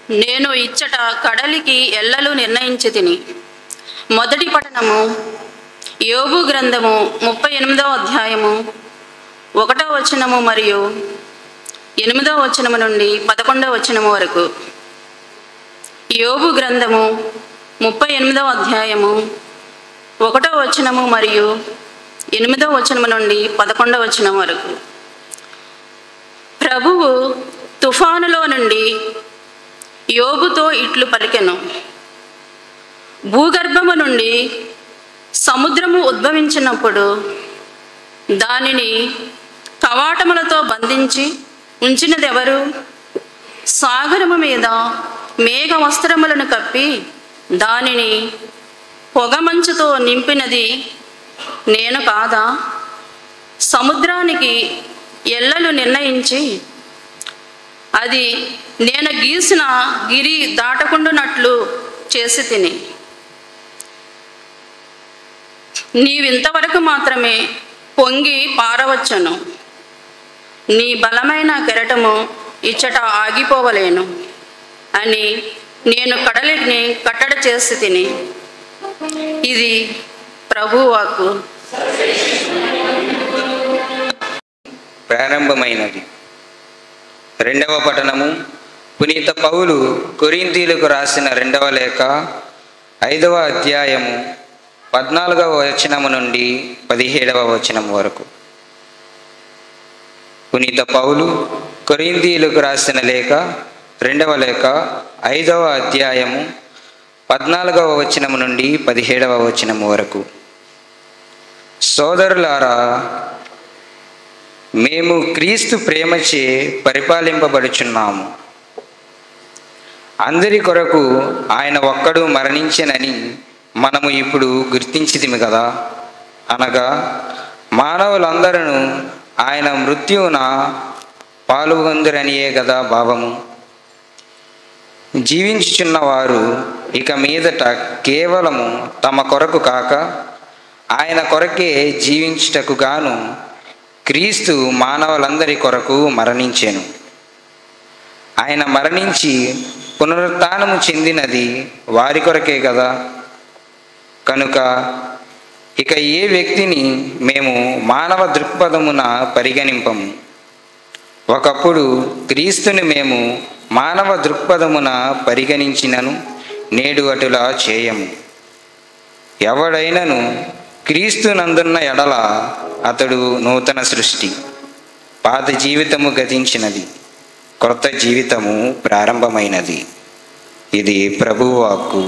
నేను ఇచ్చట కడలికి ఎల్లలు నిర్ణయించి తిని. మొదటి పఠనము యోబు గ్రంథము 38వ అధ్యాయము 1వ వచనము మరియు 8వ వచనము నుండి 11వ వచనము వరకు. యోబు గ్రంథము 38వ అధ్యాయము 1వ వచనము మరియు 8వ వచనము నుండి 11వ వచనం వరకు. ప్రభువు తుఫానులో నుండి యోబుతో ఇట్లు పలికెను. భూగర్భము నుండి సముద్రము ఉద్భవించినప్పుడు దానిని కవాటములతో బంధించి ఉంచినదెవరు? సాగరము మీద మేఘ వస్త్రములను కప్పి దానిని పొగమంచుతో నింపినది నేను కాదా? సముద్రానికి ఎల్లలు నిర్ణయించి అది నేను గీసిన గిరి దాటకుండునట్లు చేసి తిని. నీవింతవరకు మాత్రమే పొంగి పారవచ్చును. నీ బలమైన కెరటము ఇచ్చట ఆగిపోవలేను అని నేను కడలిని కట్టడ చేసి తిని. ఇది ప్రభువు వాక్కు. ప్రారంభమైనది. రెండవ పఠనము పునీత పౌలు కొరింథీయులకు రాసిన 2వ లేఖ 5వ అధ్యాయము 14వ వచనము నుండి 17వ వచనం వరకు. పునీత పౌలు కొరింథీయులకు రాసిన లేఖ 2వ లేఖ 5వ అధ్యాయము 14వ వచనము నుండి 17వ వచనము వరకు. సోదరులారా, మేము క్రీస్తు ప్రేమచే పరిపాలింపబడుచున్నాము. అందరి కొరకు ఆయన ఒక్కడు మరణించెనని మనము ఇప్పుడు గుర్తించితిమి కదా. అనగా మానవులందరూ ఆయన మృత్యువున పాల్గొందురనియే కదా భావము. జీవించుచున్నవారు ఇక మీదట కేవలము తమ కొరకు కాక ఆయన కొరకే జీవించుటకు గాను క్రీస్తు మానవులందరి కొరకు మరణించెను. ఆయన మరణించి పునరుత్థానము చెందినది వారి కొరకే కదా. కనుక ఇక ఏ వ్యక్తిని మేము మానవ దృక్పథమున పరిగణింపము. ఒకప్పుడు క్రీస్తుని మేము మానవ దృక్పథమున పరిగణించినను నేడు అటులా చేయము. ఎవడైనను క్రీస్తు నందున్న ఎడల అతడు నూతన సృష్టి. పాత జీవితము గతించినది, క్రొత్త జీవితము ప్రారంభమైనది. ఇది ప్రభువు వాక్కు.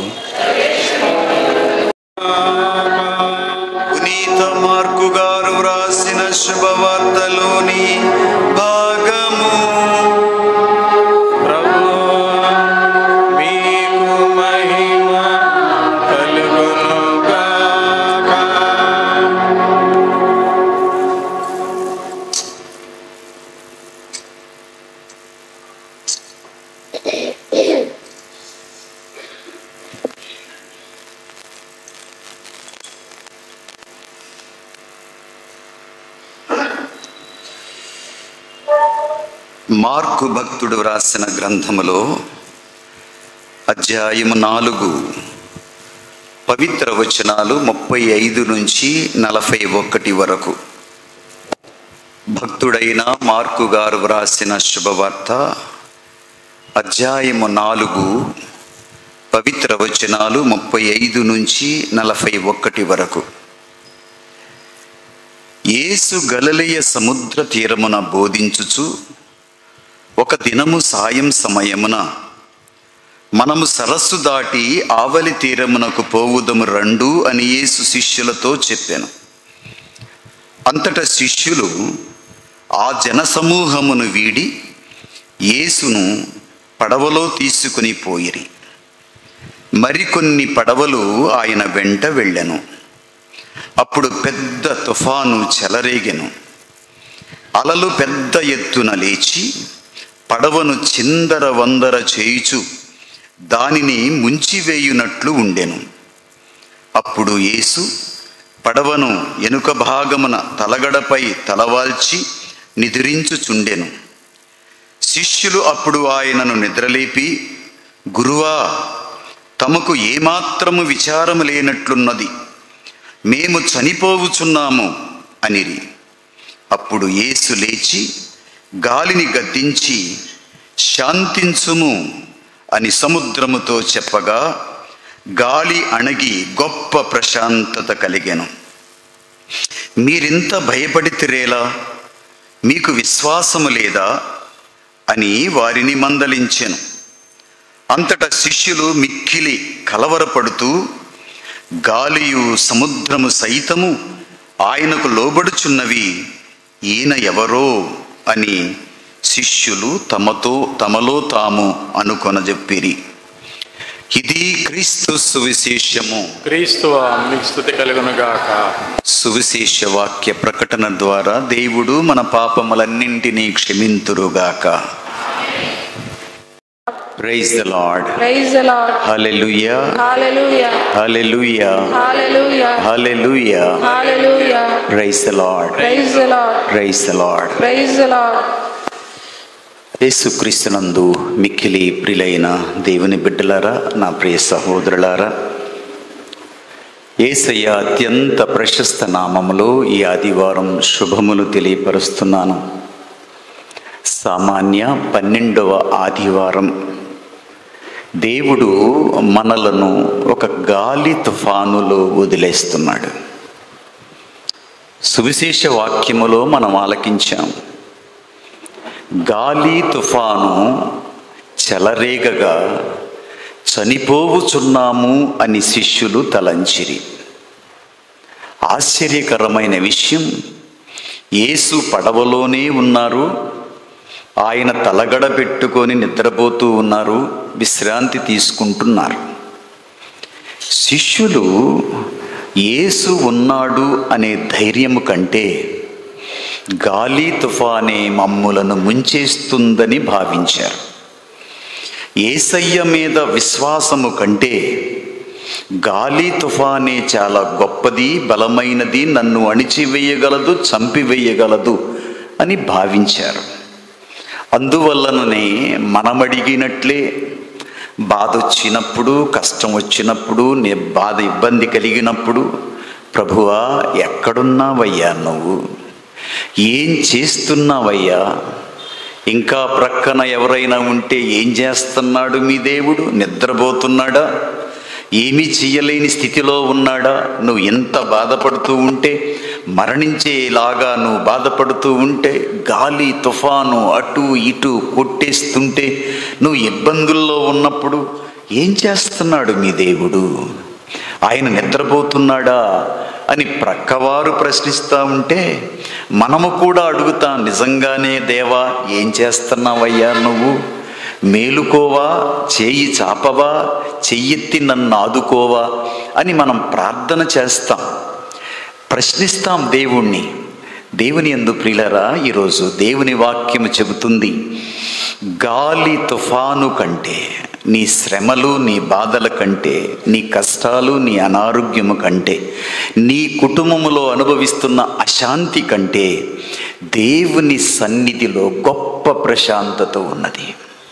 పునీత మార్కు గారు వ్రాసిన శుభవార్తలోని భాగము. మార్కు భక్తుడు వ్రాసిన గ్రంథములో అధ్యాయము 4 పవిత్ర వచనాలు 35 నుంచి 41 వరకు. భక్తుడైన మార్కు గారు వ్రాసిన శుభవార్త అధ్యాయము 4 పవిత్ర వచనాలు 35 నుంచి 41 వరకు. యేసు గలిలయ సముద్ర తీరమున బోధించుచు, ఒక దినము సాయం సమయమున మనము సరస్సు దాటి ఆవలి తీరమునకు పోవుదము రండు అని యేసు శిష్యులతో చెప్పాను. అంతటా శిష్యులు ఆ జనసమూహమును వీడి యేసును పడవలో తీసుకుని పోయిరి. మరికొన్ని పడవలు ఆయన వెంట వెళ్ళెను. అప్పుడు పెద్ద తుఫాను చెలరేగెను. అలలు పెద్ద ఎత్తున లేచి పడవను చిందర వందర చేయుచు దానిని ముంచివేయునట్లు ఉండెను. అప్పుడు యేసు పడవను ఎనుక భాగమున తలగడపై తలవాల్చి నిద్రించుచుండెను. శిష్యులు అప్పుడు ఆయనను నిద్రలేపి, గురువా, తమకు ఏమాత్రము విచారము లేనట్లున్నది, మేము చనిపోవుచున్నాము అనిరి. అప్పుడు యేసు లేచి గాలిని గద్దించి శాంతించుము అని సముద్రముతో చెప్పగా గాలి అణగి గొప్ప ప్రశాంతత కలిగెను. మీరింత భయపడితిరేలా? మీకు విశ్వాసము లేదా అని వారిని మందలించెను. అంతటా శిష్యులు మిక్కిలి కలవరపడుతూ, గాలియు సముద్రము సైతము ఆయనకు లోబడుచున్నవి, ఈయన ఎవరో అని శిష్యులు తమలో తాము అనుకొనజెప్పిరి. ఇది క్రీస్తు సువిశేషము. క్రీస్తువా, మీకు స్తుతి కలుగునుగాక. సువిశేష వాక్య ప్రకటన ద్వారా దేవుడు మన పాపములన్నింటినీ క్షమింతురుగాక. Praise the Lord. Praise the Lord. Hallelujah. Hallelujah. Hallelujah. Hallelujah. Hallelujah. Hallelujah. Praise the Lord. Praise the Lord. Praise the Lord. Praise the Lord. యేసుక్రీస్తునందు మిక్కిలి ప్రియులైన దేవుని బిడ్డలారా, నా ప్రియ సహోదరులారా, యేసయ్య అత్యంత ప్రశస్త నామములో ఈ ఆదివారం శుభములు తెలియపరుస్తున్నాను. సామాన్య 12వ ఆదివారం. దేవుడు మనలను ఒక గాలి తుఫానులో వదిలేస్తున్నాడు. సువిశేష వాక్యములో మనం ఆలకించాం. గాలి తుఫాను చెలరేగగా చనిపోవుచున్నాము అని శిష్యులు తలంచిరి. ఆశ్చర్యకరమైన విషయం, యేసు పడవలోనే ఉన్నారు, ఆయన తలగడ పెట్టుకొని నిద్రపోతూ ఉన్నారు, విశ్రాంతి తీసుకుంటున్నారు. శిష్యులు యేసు ఉన్నాడు అనే ధైర్యము కంటే గాలి తుఫానే మమ్ములను ముంచేస్తుందని భావించారు. యేసయ్య మీద విశ్వాసము కంటే గాలి తుఫానే చాలా గొప్పది, బలమైనది, నన్ను అణిచివేయగలదు, చంపివేయగలదు అని భావించారు. అందువల్లనే మనమడిగినట్లే బాధ వచ్చినప్పుడు, కష్టం వచ్చినప్పుడు, బాధ ఇబ్బంది కలిగినప్పుడు, ప్రభువా ఎక్కడున్నావయ్యా, నువ్వు ఏం చేస్తున్నావయ్యా, ఇంకా ప్రక్కన ఎవరైనా ఉంటే ఏం చేస్తున్నాడు మీ దేవుడు, నిద్రపోతున్నాడా, ఏమీ చెయ్యలేని స్థితిలో ఉన్నాడా, నువ్వు ఎంత బాధపడుతూ ఉంటే, మరణించేలాగా నువ్వు బాధపడుతూ ఉంటే, గాలి తుఫాను అటు ఇటు కొట్టేస్తుంటే, నువ్వు ఇబ్బందుల్లో ఉన్నప్పుడు ఏం చేస్తున్నాడు మీ దేవుడు, ఆయన నిద్రపోతున్నాడా అని ప్రక్కవారు ప్రశ్నిస్తూ ఉంటే మనము కూడా అడుగుతాం, నిజంగానే దేవా ఏం చేస్తున్నావయ్యా నువ్వు, మేలుకోవా, చేయి చాపవా, చెయ్యెత్తి నన్ను ఆదుకోవా అని మనం ప్రార్థన చేస్తాం, ప్రశ్నిస్తాం దేవుణ్ణి. దేవుని యందు ప్రియులారా, ఈరోజు దేవుని వాక్యము చెబుతుంది, గాలి తుఫాను కంటే, నీ శ్రమలు, నీ బాధల కంటే, నీ కష్టాలు, నీ అనారోగ్యము కంటే, నీ కుటుంబములో అనుభవిస్తున్న అశాంతి కంటే దేవుని సన్నిధిలో గొప్ప ప్రశాంతత ఉన్నది.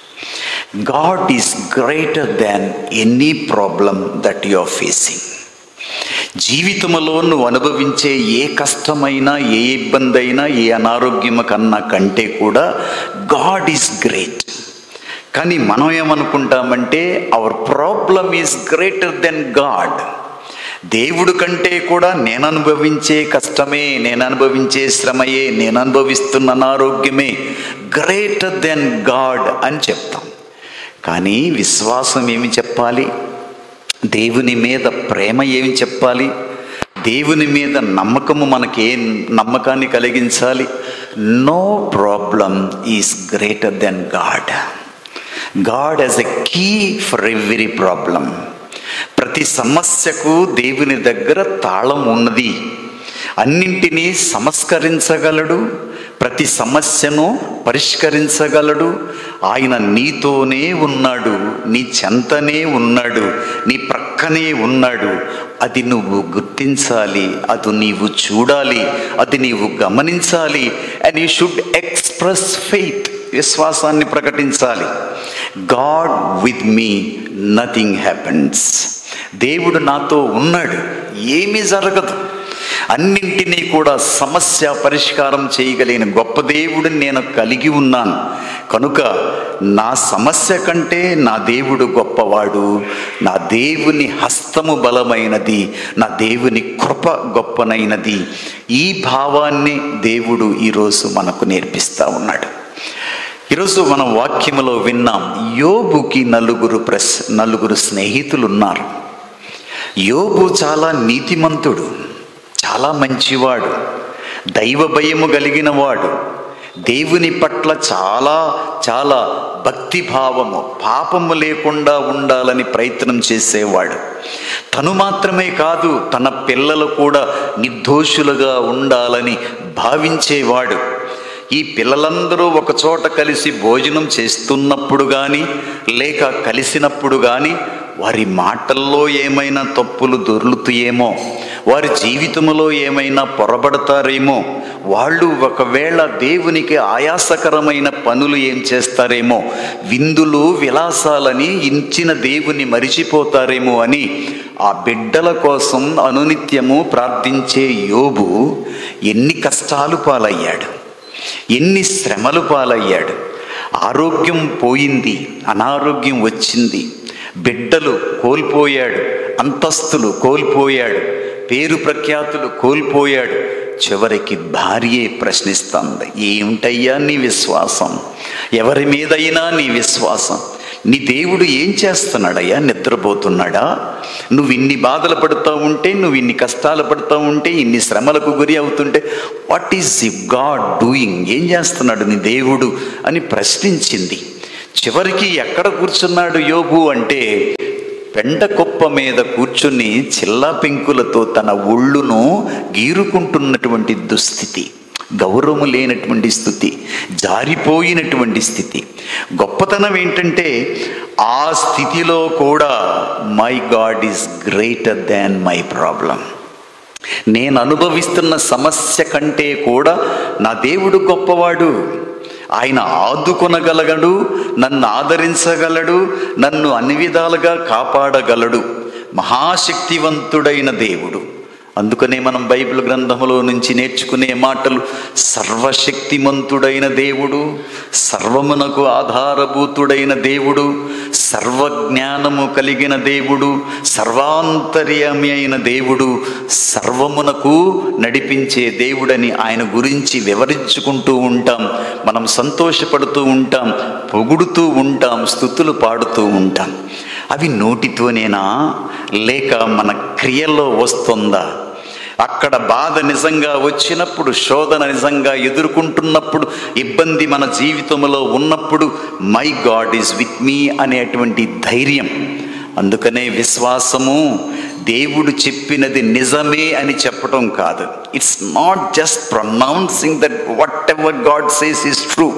God is greater than any problem that you are facing. జీవితంలో నువ్వు అనుభవించే ఏ కష్టమైనా, ఏ ఇబ్బంది అయినా, ఏ అనారోగ్యం కన్నా కంటే కూడా గాడ్ ఈజ్ గ్రేట్. కానీ మనం ఏమనుకుంటామంటే our problem is greater than God. దేవుడు కంటే కూడా నేను అనుభవించే కష్టమే, నేను అనుభవించే శ్రమయే, నేను అనుభవిస్తున్న అనారోగ్యమే గ్రేటర్ దెన్ గాడ్ అని చెప్తాం. కానీ విశ్వాసం ఏమి చెప్పాలి, దేవుని మీద ప్రేమ ఏమి చెప్పాలి, దేవుని మీద నమ్మకము మనకి ఏ నమ్మకాన్ని కలిగించాలి? No problem is greater than God. God has a key for every problem. ప్రతి సమస్యకు దేవుని దగ్గర తాళం ఉన్నది. అన్నింటినీ సంస్కరించగలడు, ప్రతి సమస్యను పరిష్కరించగలడు. ఆయన నీతోనే ఉన్నాడు, నీ చెంతనే ఉన్నాడు, నీ ప్రక్కనే ఉన్నాడు. అది నువ్వు గుర్తించాలి, అది నీవు చూడాలి, అది నీవు గమనించాలి. And you should express faith, విశ్వాసాన్ని ప్రకటించాలి. God with me nothing happens. దేవుడు నాతో ఉన్నాడు, ఏమీ జరగదు. అన్నింటినీ కూడా సమస్య పరిష్కారం చేయగలిగిన గొప్ప దేవుడిని నేను కలిగి ఉన్నాను. కనుక నా సమస్య కంటే నా దేవుడు గొప్పవాడు, నా దేవుని హస్తము బలమైనది, నా దేవుని కృప గొప్పనైనది. ఈ భావాన్ని దేవుడు ఈరోజు మనకు నేర్పిస్తూ ఉన్నాడు. ఈరోజు మనం వాక్యములో విన్నాం, యోబుకి నలుగురు స్నేహితులు ఉన్నారు. యోబు చాలా నీతిమంతుడు, చాలా మంచివాడు, దైవ భయము కలిగిన వాడు, దేవుని పట్ల చాలా చాలా భక్తిభావము, పాపము లేకుండా ఉండాలని ప్రయత్నం చేసేవాడు. తను మాత్రమే కాదు, తన పిల్లలు కూడా నిర్దోషులుగా ఉండాలని భావించేవాడు. ఈ పిల్లలందరూ ఒక చోట కలిసి భోజనం చేస్తున్నప్పుడు కానీ, లేక కలిసినప్పుడు కానీ వారి మాటల్లో ఏమైనా తప్పులు దొర్లుతాయేమో, వారి జీవితంలో ఏమైనా పొరబడతారేమో, వాళ్ళు ఒకవేళ దేవునికి ఆయాసకరమైన పనులు ఏం చేస్తారేమో, విందులు విలాసాలని ఇచ్చిన దేవుని మరిచిపోతారేమో అని ఆ బిడ్డల కోసం అనునిత్యము ప్రార్థించే యోబు ఎన్ని కష్టాలు పాలయ్యాడు, ఎన్ని శ్రమలు పాలయ్యాడు. ఆరోగ్యం పోయింది, అనారోగ్యం వచ్చింది, బిడ్డలు కోల్పోయాడు, అంతస్తులు కోల్పోయాడు, పేరు ప్రఖ్యాతులు కోల్పోయాడు. చివరికి భార్యే ప్రశ్నిస్తుంది, ఏమిటయ్యా నీ విశ్వాసం, ఎవరి మీదైనా నీ విశ్వాసం, నీ దేవుడు ఏం చేస్తున్నాడయ్యా, నిద్రపోతున్నాడా? నువ్వు ఇన్ని బాధలు పడుతూ ఉంటే, నువ్వు ఇన్ని కష్టాలు పడుతూ ఉంటే, ఇన్ని శ్రమలకు గురి అవుతుంటే, వాట్ ఈజ్ గాడ్ డూయింగ్, ఏం చేస్తున్నాడు నీ దేవుడు అని ప్రశ్నించింది. చివరికి ఎక్కడ కూర్చున్నాడు యోబు అంటే, పెంట కుప్ప మీద కూర్చుని చిల్లా పెంకులతో తన ఒళ్ళును గీరుకుంటున్నటువంటి దుస్థితి, గౌరవం లేనటువంటి స్థితి, జారిపోయినటువంటి స్థితి. గొప్పతనం ఏంటంటే ఆ స్థితిలో కూడా my God is greater than my problem. నేను అనుభవిస్తున్న సమస్య కంటే కూడా నా దేవుడు గొప్పవాడు. ఆయన ఆదుకొనగలగడు, నన్ను ఆదరించగలడు, నన్ను అన్ని విధాలుగా కాపాడగలడు. మహాశక్తివంతుడైన దేవుడు. అందుకనే మనం బైబిల్ గ్రంథంలో నుంచి నేర్చుకునే మాటలు, సర్వశక్తిమంతుడైన దేవుడు, సర్వమునకు ఆధారభూతుడైన దేవుడు, సర్వజ్ఞానము కలిగిన దేవుడు, సర్వాంతర్యామి అయిన దేవుడు, సర్వమునకు నడిపించే దేవుడని ఆయన గురించి వివరించుకుంటూ ఉంటాం. మనం సంతోషపడుతూ ఉంటాం, పొగుడుతూ ఉంటాం, స్తుతులు పాడుతూ ఉంటాం. అవి నోటితోనేనా, లేక మన క్రియల్లో వస్తుందా? అక్కడ బాధ నిజంగా వచ్చినప్పుడు, శోధన నిజంగా ఎదుర్కొంటున్నప్పుడు, ఇబ్బంది మన జీవితంలో ఉన్నప్పుడు my God is with me అనేటువంటి ధైర్యం. అందుకనే విశ్వాసము దేవుడు చెప్పినది నిజమే అని చెప్పటం కాదు. It's not just pronouncing that whatever God says is true.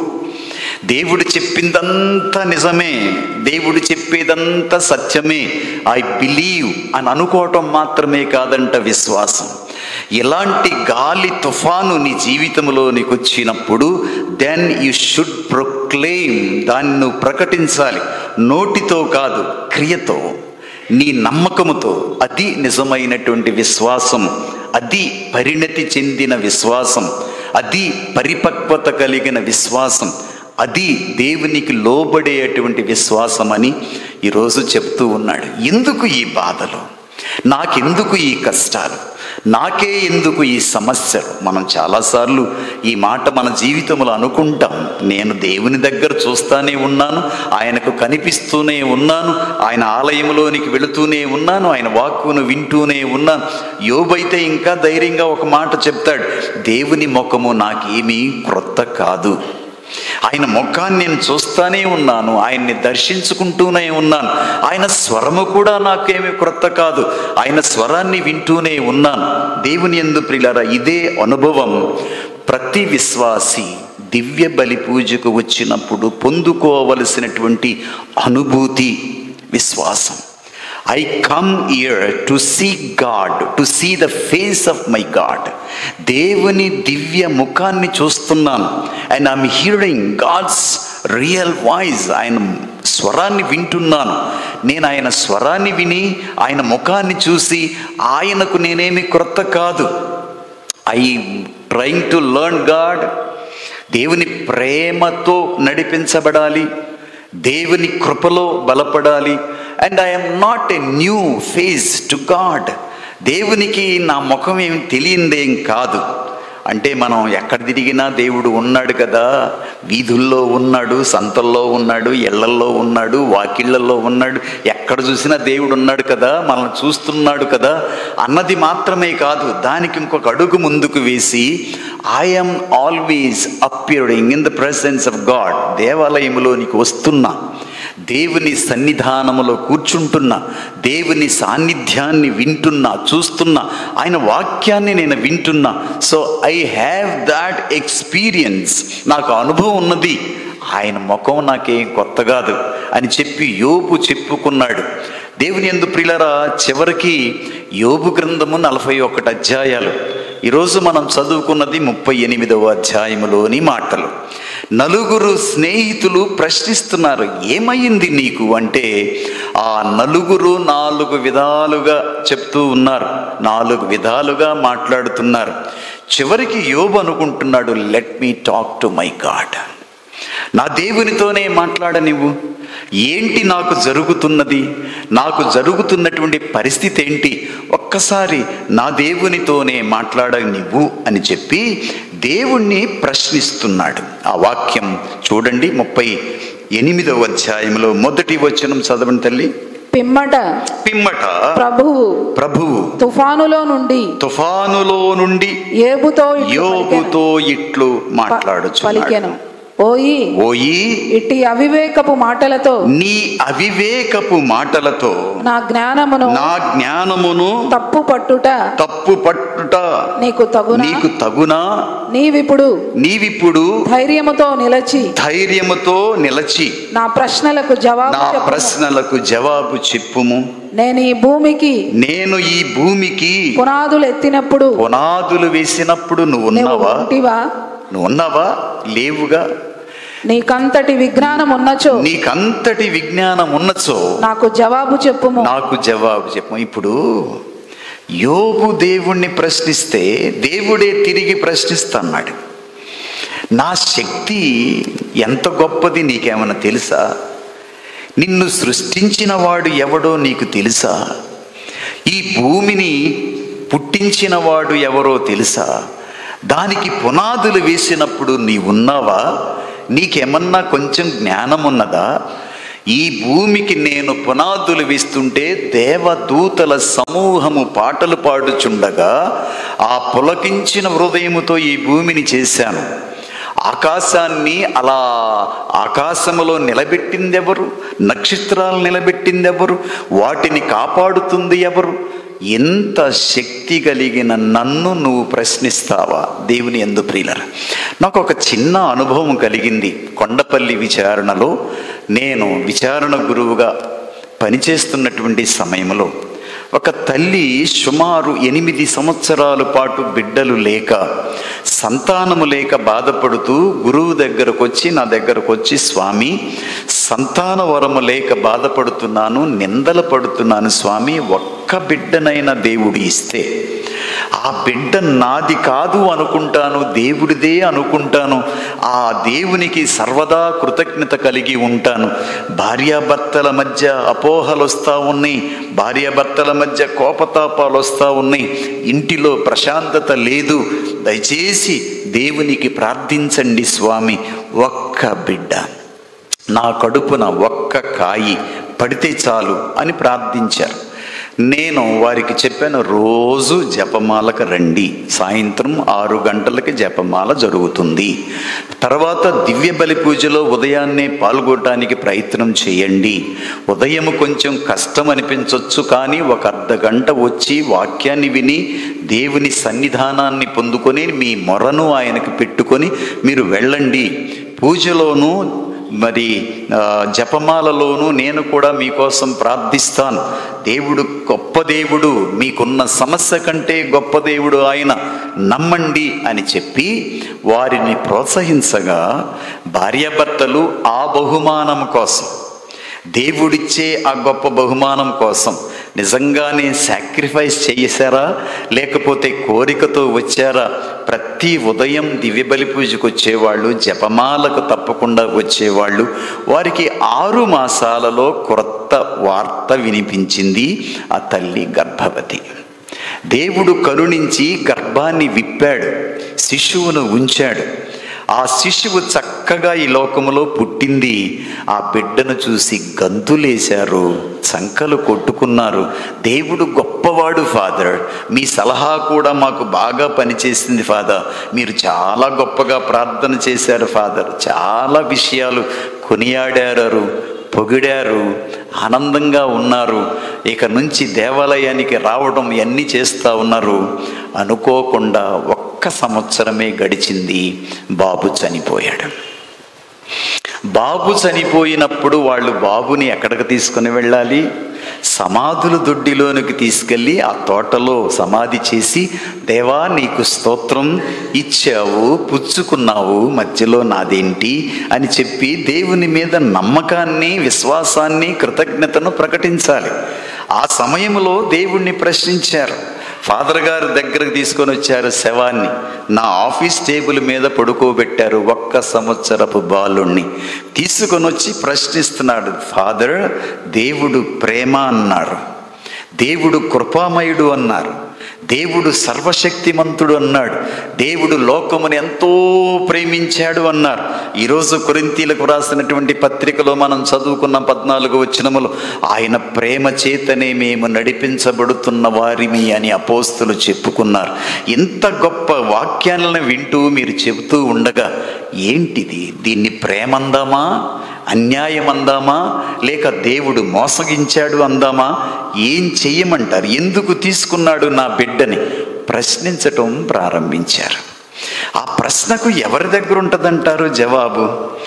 దేవుడు చెప్పిందంతా నిజమే, దేవుడు చెప్పేదంతా సత్యమే, ఐ బిలీవ్ అని అనుకోవటం మాత్రమే కాదంట విశ్వాసం. ఎలాంటి గాలి తుఫాను నీ జీవితంలో నీకు వచ్చినప్పుడు దెన్ యు షుడ్ ప్రొక్లెయిమ్, దాన్ని నువ్వు ప్రకటించాలి. నోటితో కాదు, క్రియతో, నీ నమ్మకముతో. అది నిజమైనటువంటి విశ్వాసం, అది పరిణతి చెందిన విశ్వాసం, అది పరిపక్వత కలిగిన విశ్వాసం, అది దేవునికి లోబడేటువంటి విశ్వాసం అని ఈరోజు చెప్తూ ఉన్నాడు. ఎందుకు ఈ బాధలు, నాకెందుకు ఈ కష్టాలు, నాకే ఎందుకు ఈ సమస్యలు? మనం చాలాసార్లు ఈ మాట మన జీవితంలో అనుకుంటాం. నేను దేవుని దగ్గర చూస్తూనే ఉన్నాను, ఆయనకు కనిపిస్తూనే ఉన్నాను, ఆయన ఆలయంలోనికి వెళుతూనే ఉన్నాను, ఆయన వాక్కును వింటూనే ఉన్నాను. యోబైతే ఇంకా ధైర్యంగా ఒక మాట చెప్తాడు, దేవుని ముఖము నాకేమీ క్రొత్త కాదు, ఆయన ముఖాన్ని నేను చూస్తూనే ఉన్నాను, ఆయన్ని దర్శించుకుంటూనే ఉన్నాను, ఆయన స్వరము కూడా నాకేమీ క్రొత్త కాదు, ఆయన స్వరాన్ని వింటూనే ఉన్నాను. దేవుని యందు ప్రియులారా, ఇదే అనుభవం ప్రతి విశ్వాసి దివ్య బలి పూజకు వచ్చినప్పుడు పొందుకోవలసినటువంటి అనుభూతి, విశ్వాసం. I come here to see God, to see the face of my God. దేవుని దివ్య ముఖాన్ని చూస్తున్నాను. And I'm hearing God's real voice. ఆయన స్వరాన్ని వింటున్నాను. నేను ఆయన స్వరాన్ని విని ఆయన ముఖాన్ని చూసి ఆయనకు నేనేమి క్రొత్త కాదు. I trying to learn God. దేవుని ప్రేమతో నడిపించబడాలి, దేవుని కృపలో బలపడాలి. And I'm not a new face to God. దేవునికి నా ముఖం ఏమి తెలియందేం కాదు. అంటే మనం ఎక్కడ తిరిగినా దేవుడు ఉన్నాడు కదా, వీధుల్లో ఉన్నాడు, సంతల్లో ఉన్నాడు, ఇళ్లల్లో ఉన్నాడు, వాకిళ్లలో ఉన్నాడు, ఎక్కడ చూసినా దేవుడు ఉన్నాడు కదా, మనల్ని చూస్తున్నాడు కదా అన్నది మాత్రమే కాదు. దానికి ఇంకొక అడుగు ముందుకు వేసి I'm always appearing in the presence of God. దేవాలయంలోనికి వస్తున్నా, దేవుని సన్నిధానములో కూర్చుంటున్నా, దేవుని సాన్నిధ్యాన్ని వింటున్నా, చూస్తున్నా, ఆయన వాక్యాన్ని నేను వింటున్నా. So I have that experience. నాకు అనుభవం ఉన్నది. ఆయన ముఖం నాకేం కొత్త కాదు అని చెప్పి యోబు చెప్పుకున్నాడు. దేవుని యందు ప్రియులారా, చివరికి యోబు గ్రంథము 41 అధ్యాయాలు. ఈరోజు మనం చదువుకున్నది 38వ అధ్యాయములోని మాటలు. నలుగురు స్నేహితులు ప్రశ్నిస్తున్నారు, ఏమైంది నీకు అంటే ఆ నలుగురు 4 విధాలుగా చెప్తూ ఉన్నారు, 4 విధాలుగా మాట్లాడుతున్నారు. చివరికి యోబు అనుకుంటున్నాడు, let me talk to my God. నా దేవునితోనే మాట్లాడనివ్వు. ఏంటి నాకు జరుగుతున్నది, నాకు జరుగుతున్నటువంటి పరిస్థితి ఏంటి, ఒక్కసారి నా దేవునితోనే మాట్లాడనివ్వు అని చెప్పి దేవుణ్ణి ప్రశ్నిస్తున్నాడు. ఆ వాక్యం చూడండి, 38వ అధ్యాయంలో 1వ వచనం చదవండి తల్లి. పిమ్మట ప్రభువు తుఫానులో నుండి యోబుతో ఇట్లు మాట్లాడుచున్నాడు. ఓయి ఇట్టి అవివేకపు మాటలతో, నీ అవివేకపు మాటలతో నా జ్ఞానమును తప్పు పట్టుట నీకు తగునా? నీవిప్పుడు ధైర్యముతో నిలచి నా ప్రశ్నలకు జవాబు చెప్పుము. నేను ఈ భూమికి పునాదులు వేసినప్పుడు నువ్వు ఉన్నావా? లేవుగా. నీకంతటి విజ్ఞానం ఉన్నచో నాకు జవాబు చెప్పుము. ఇప్పుడు యోబు దేవుణ్ణి ప్రశ్నిస్తే దేవుడే తిరిగి ప్రశ్నిస్తున్నాడు. నా శక్తి ఎంత గొప్పది నీకేమైనా తెలుసా? నిన్ను సృష్టించిన వాడు ఎవడో నీకు తెలుసా? ఈ భూమిని పుట్టించిన వాడు ఎవరో తెలుసా? దానికి పునాదులు వేసినప్పుడు నీవున్నావా? నీకేమన్నా కొంచెం జ్ఞానం ఉన్నదా? ఈ భూమికి నేను పునాదులు వేస్తుంటే దేవదూతల సమూహము పాటలు పాడుచుండగా ఆ పులకించిన హృదయముతో ఈ భూమిని చేశాను. ఆకాశాన్ని అలా ఆకాశములో నిలబెట్టిందెవరు? నక్షత్రాలు నిలబెట్టిందెవరు? వాటిని కాపాడుతుంది ఎవరు? ఎంత శక్తి కలిగిన నన్ను నువ్వు ప్రశ్నిస్తావా? దేవుని యందు ప్రియులారా, నాకు ఒక చిన్న అనుభవం కలిగింది. కొండపల్లి విచారణలో నేను విచారణ గురువుగా పనిచేస్తున్నటువంటి సమయంలో ఒక తల్లి సుమారు 8 సంవత్సరాల పాటు బిడ్డలు లేక, సంతానము లేక బాధపడుతూ గురువు నా దగ్గరకు వచ్చి స్వామి, సంతాన వరము లేక బాధపడుతున్నాను, నిందలు పడుతున్నాను స్వామి, ఒక్క బిడ్డనైనా దేవుడు ఇస్తే ఆ బిడ్డ నాది కాదు అనుకుంటాను, దేవుడిదే అనుకుంటాను, ఆ దేవునికి సర్వదా కృతజ్ఞత కలిగి ఉంటాను. భార్యాభర్తల మధ్య అపోహలు వస్తూ ఉన్నాయి, భార్యాభర్తల మధ్య కోపతాపాలు వస్తూ ఉన్నాయి, ఇంటిలో ప్రశాంతత లేదు. దయచేసి దేవునికి ప్రార్థించండి స్వామి, ఒక్క బిడ్డ నా కడుపున ఒక్క కాయి పడితే చాలు అని ప్రార్థించారు. నేను వారికి చెప్పాను, రోజు జపమాలకు రండి, సాయంత్రం 6 గంటలకి జపమాల జరుగుతుంది. తర్వాత దివ్య బలి పూజలో ఉదయాన్నే పాల్గొనడానికి ప్రయత్నం చేయండి. ఉదయం కొంచెం కష్టం అనిపించవచ్చు, కానీ ఒక అర్ధగంట వచ్చి వాక్యాన్ని విని దేవుని సన్నిధానాన్ని పొందుకొని మీ మొరను ఆయనకు పెట్టుకొని మీరు వెళ్ళండి. పూజలోనూ మరి జపమాలలోనూ నేను కూడా మీకోసం ప్రార్థిస్తాను. దేవుడు గొప్ప దేవుడు, మీకున్న సమస్య కంటే గొప్ప దేవుడు ఆయన, నమ్మండి అని చెప్పి వారిని ప్రోత్సహించగా భార్యాభర్తలు ఆ బహుమానం కోసం దేవుడిచ్చే ఆ గొప్ప బహుమానం కోసం నిజంగానే సాక్రిఫైస్ చేశారా, లేకపోతే కోరికతో వచ్చారా? ప్రతి ఉదయం దివ్యబలి పూజకు వచ్చేవాళ్ళు, జపమాలకు తప్పకుండా వచ్చేవాళ్ళు. వారికి 6 మాసాలలో క్రొత్త వార్త వినిపించింది, ఆ తల్లి గర్భవతి. దేవుడు కరుణించి గర్భాన్ని విప్పాడు, శిశువును ఉంచాడు. ఆ శిశువు చక్కగా ఈ లోకములో పుట్టింది. ఆ బిడ్డను చూసి గంతులేశారు, సంకలు కొట్టుకున్నారు. దేవుడు గొప్పవాడు ఫాదర్, మీ సలహా కూడా మాకు బాగా పనిచేసింది ఫాదర్, మీరు చాలా గొప్పగా ప్రార్థన చేశారు ఫాదర్, చాలా విషయాలు కొనియాడారు, పొగిడారు, ఆనందంగా ఉన్నారు. ఇక నుంచి దేవాలయానికి రావడం ఇవన్నీ చేస్తూ ఉన్నారు. అనుకోకుండా 1 సంవత్సరమే గడిచింది, బాబు చనిపోయాడు. బాబు చనిపోయినప్పుడు వాళ్ళు బాబుని ఎక్కడికి తీసుకుని వెళ్ళాలి? సమాధుల దొడ్డిలోనికి తీసుకెళ్ళి ఆ తోటలో సమాధి చేసి, దేవా నీకు స్తోత్రం, ఇచ్చావు, పుచ్చుకున్నావు, మధ్యలో నాదేంటి అని చెప్పి దేవుని మీద నమ్మకాన్ని, విశ్వాసాన్ని, కృతజ్ఞతను ప్రకటించాలి. ఆ సమయంలో దేవుణ్ణి ప్రశ్నించారు. ఫాదర్ గారు దగ్గరకు తీసుకొని వచ్చారు శవాన్ని, నా ఆఫీస్ టేబుల్ మీద పడుకోబెట్టారు. 1 సంవత్సరపు బాలుణ్ణి తీసుకొని వచ్చి ప్రశ్నిస్తున్నాడు. ఫాదర్, దేవుడు ప్రేమ అన్నారు, దేవుడు కృపామయుడు అన్నారు, దేవుడు సర్వశక్తిమంతుడు అన్నాడు, దేవుడు లోకముని ఎంతో ప్రేమించాడు అన్నారు. ఈరోజు కొరింథీలకు రాసినటువంటి పత్రికలో మనం చదువుకున్న 14వ వచనములో, ఆయన ప్రేమ చేతనే మేము నడిపించబడుతున్న వారిమి అని అపోస్తులు చెప్పుకున్నారు. ఇంత గొప్ప వాక్యాలను వింటూ మీరు చెబుతూ ఉండగా, ఏంటిది, దీన్ని ప్రేమందామా, అన్యాయం అందామా, లేక దేవుడు మోసగించాడు అందామా? ఏం చెయ్యమంటారు? ఎందుకు తీసుకున్నాడు నా బిడ్డని ప్రశ్నించటం ప్రారంభించారు. ఆ ప్రశ్నకు ఎవరి దగ్గర ఉంటుందంటారు జవాబు?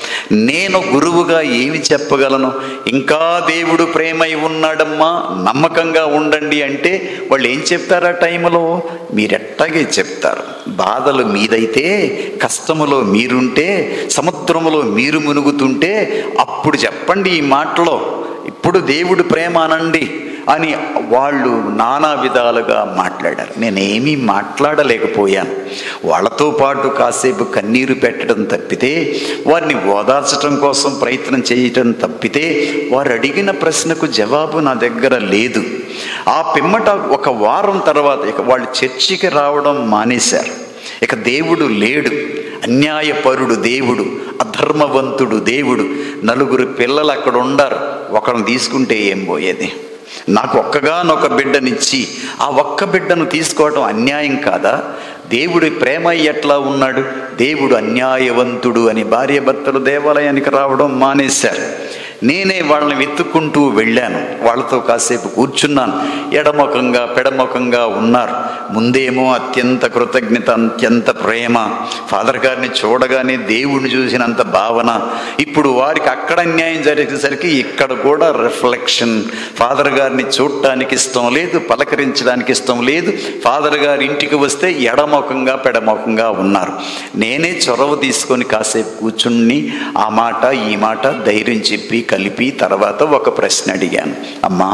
నేను గురువుగా ఏమి చెప్పగలను? ఇంకా దేవుడు ప్రేమై ఉన్నాడమ్మా, నమ్మకంగా ఉండండి అంటే వాళ్ళు ఏం చెప్తారు? ఆ టైంలో మీరెట్టాగే చెప్తారు. బాధలు మీదైతే, కష్టములో మీరుంటే, సముద్రములో మీరు మునుగుతుంటే అప్పుడు చెప్పండి ఈ మాటలో, ఇప్పుడు దేవుడు ప్రేమ అనండి అని వాళ్ళు నానా విధాలుగా మాట్లాడారు. నేనేమీ మాట్లాడలేకపోయాను. వాళ్ళతో పాటు కాసేపు కన్నీరు పెట్టడం తప్పితే, వారిని ఓదార్చడం కోసం ప్రయత్నం చేయటం తప్పితే, వారు అడిగిన ప్రశ్నకు జవాబు నా దగ్గర లేదు. ఆ పిమ్మట 1 వారం తర్వాత ఇక వాళ్ళు చర్చికి రావడం మానేశారు. ఇక దేవుడు లేడు, అన్యాయపరుడు దేవుడు, అధర్మవంతుడు దేవుడు. 4 పిల్లలు అక్కడ ఉండారు, ఒకరిని తీసుకుంటే ఏం పోయేది? నాకు ఒక్కగానొక బిడ్డనిచ్చి ఆ ఒక్క బిడ్డను తీసుకోవటం అన్యాయం కాదా? దేవుడి ప్రేమ ఎట్లా ఉన్నాడు? దేవుడు అన్యాయవంతుడు అని భార్యాభర్తలు దేవాలయానికి రావడం మానేశారు. నేనే వాళ్ళని వెతుక్కుంటూ వెళ్ళాను, వాళ్ళతో కాసేపు కూర్చున్నాను. ఎడముఖంగా పెడముఖంగా ఉన్నారు. ముందేమో అత్యంత కృతజ్ఞత, అత్యంత ప్రేమ, ఫాదర్ గారిని చూడగానే దేవుడిని చూసినంత భావన. ఇప్పుడు వారికి అక్కడ అన్యాయం జరిగేసరికి ఇక్కడ కూడా రిఫ్లెక్షన్. ఫాదర్ గారిని చూడటానికి ఇష్టం లేదు, పలకరించడానికి ఇష్టం లేదు. ఫాదర్ గారి ఇంటికి వస్తే ఎడముఖంగా పెడముఖంగా ఉన్నారు. నేనే చొరవ తీసుకొని కాసేపు కూర్చుని ఆ మాట ఈ మాట ధైర్యం చెప్పి కలిపి తర్వాత ఒక ప్రశ్న అడిగాను. అమ్మా,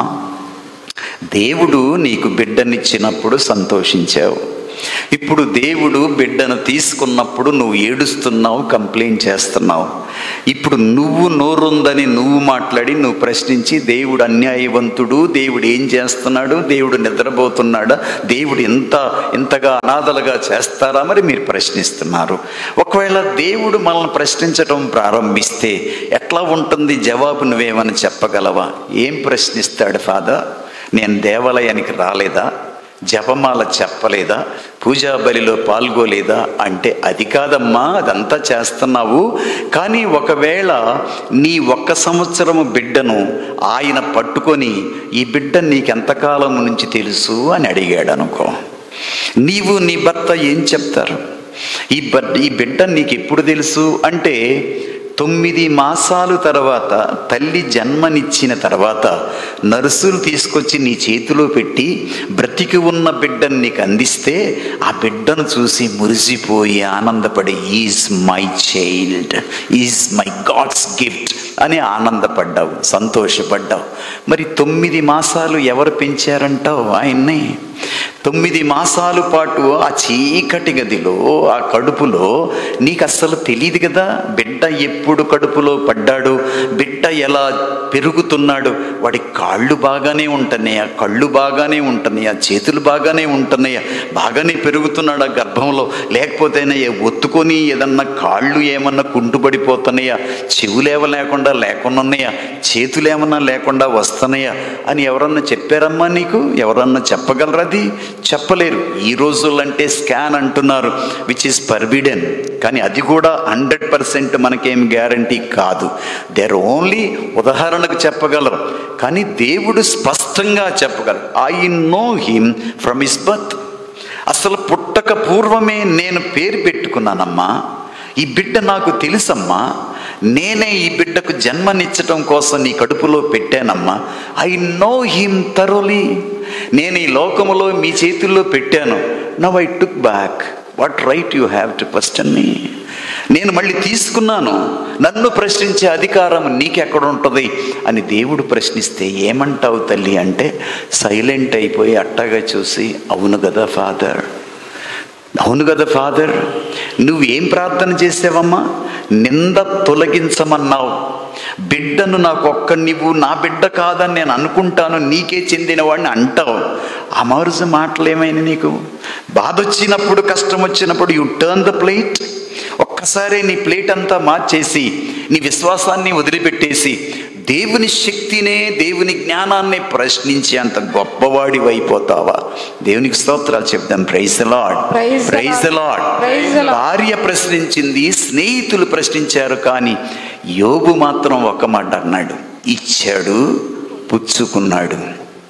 దేవుడు నీకు బిడ్డనిచ్చినప్పుడు సంతోషించావు, ఇప్పుడు దేవుడు బిడ్డను తీసుకున్నప్పుడు నువ్వు ఏడుస్తున్నావు, కంప్లైంట్ చేస్తున్నావు. ఇప్పుడు నువ్వు నోరుందని నువ్వు మాట్లాడి నువ్వు ప్రశ్నించి దేవుడు అన్యాయవంతుడు, దేవుడు ఏం చేస్తున్నాడు, దేవుడు నిద్రపోతున్నాడా, దేవుడు ఇంతగా అనాథలుగా చేస్తారా మరి మీరు ప్రశ్నిస్తున్నారు. ఒకవేళ దేవుడు మనల్ని ప్రశ్నించడం ప్రారంభిస్తే ఎట్లా ఉంటుంది? జవాబు నువ్వేమని చెప్పగలవా? ఏం ప్రశ్నిస్తాడు ఫాదర్? నేను దేవాలయానికి రాలేదా, జపమాల చెప్పలేదా, పూజా బలిలో పాల్గొలేదా అంటే, అది కాదమ్మా, అదంతా చేస్తున్నావు. కానీ ఒకవేళ నీ 1 సంవత్సరము బిడ్డను ఆయన పట్టుకొని, ఈ బిడ్డ నీకెంతకాలం నుంచి తెలుసు అని అడిగాడు అనుకో, నీవు నీ భర్త ఏం చెప్తారు? ఈ బిడ్డ నీకు ఎప్పుడు తెలుసు అంటే, 9 మాసాలు తర్వాత, తల్లి జన్మనిచ్చిన తర్వాత నర్సులు తీసుకొచ్చి నీ చేతిలో పెట్టి బ్రతికి ఉన్న బిడ్డను నీకు అందిస్తే ఆ బిడ్డను చూసి మురిసిపోయి ఆనందపడి, is my child, is my God's gift, అని ఆనందపడ్డావు, సంతోషపడ్డావు. మరి 9 మాసాలు ఎవరు పెంచారంటావు ఆయన్ని? 9 మాసాల పాటు ఆ చీకటి గదిలో, ఆ కడుపులో నీకు అస్సలు తెలియదు కదా బిడ్డ ఎప్పుడు కడుపులో పడ్డాడు, బిడ్డ ఎలా పెరుగుతున్నాడు. వాడి కాళ్ళు బాగానే ఉంటున్నాయా, కళ్ళు బాగానే ఉంటున్నాయా, చేతులు బాగానే ఉంటున్నాయా, బాగానే పెరుగుతున్నాడు ఆ గర్భంలో, లేకపోతేనయ్యా ఒత్తుకొని ఏదన్నా కాళ్ళు ఏమన్నా కుంటుపడిపోతున్నాయా, చెవులేవ లేకుండా ఉన్నాయా, చేతులు ఏమన్నా లేకుండా వస్తున్నాయా అని ఎవరన్నా చెప్పారమ్మా నీకు? ఎవరన్నా చెప్పగలరా? అది చెప్పలేరు. ఈ రోజులంటే స్కాన్ అంటున్నారు, విచ్ ఈస్ పర్బిడెన్. కానీ అది కూడా 100% మనకేం గ్యారంటీ కాదు. దేర్ ఓన్లీ ఉదాహరణకు చెప్పగలరు, కానీ దేవుడు స్పష్టంగా చెప్పగలరు. I know him from his birth. అసలు పుట్టక పూర్వమే నేను పేరు పెట్టుకున్నానమ్మా, ఈ బిడ్డ నాకు తెలుసమ్మా, నేనే ఈ బిడ్డకు జన్మనిచ్చటం కోసం నీ కడుపులో పెట్టానమ్మా. I know him thoroughly. నేను ఈ లోకములో మీ చేతుల్లో పెట్టాను. Now I took back. What right you have to question me? నేను మళ్ళీ తీసుకున్నాను. నన్ను ప్రశ్నించే అధికారం నీకెక్కడ ఉంటుంది అని దేవుడు ప్రశ్నిస్తే ఏమంటావు తల్లి అంటే, సైలెంట్ అయిపోయి అట్టగా చూసి, అవును కదా ఫాదర్, అవును కదా ఫాదర్, నువ్వేం ప్రార్థన చేసావమ్మా? నింద తొలగించమన్నావు. బిడ్డను నాకు ఒక్కనివ్వు, నా బిడ్డ కాదని నేను అనుకుంటాను, నీకే చెందిన వాడిని అంటావు. ఆ మారుజు మాటలు ఏమైనా నీకు? బాధ వచ్చినప్పుడు, కష్టం వచ్చినప్పుడు యు టర్న్ ద ప్లేట్. ఒక్కసారి నీ ప్లేట్ అంతా మార్చేసి, నీ విశ్వాసాన్ని వదిలిపెట్టేసి, దేవుని శక్తినే, దేవుని జ్ఞానాన్ని ప్రశ్నించి అంత గొప్పవాడి అయిపోతావా? దేవునికి స్తోత్రాలు చెప్దాం. Praise the lord, praise the Lord. భార్య ప్రశ్నించింది, స్నేహితులు ప్రశ్నించారు, కానీ యోబు మాత్రం ఒక మాట అన్నాడు, ఇచ్చాడు, పుచ్చుకున్నాడు.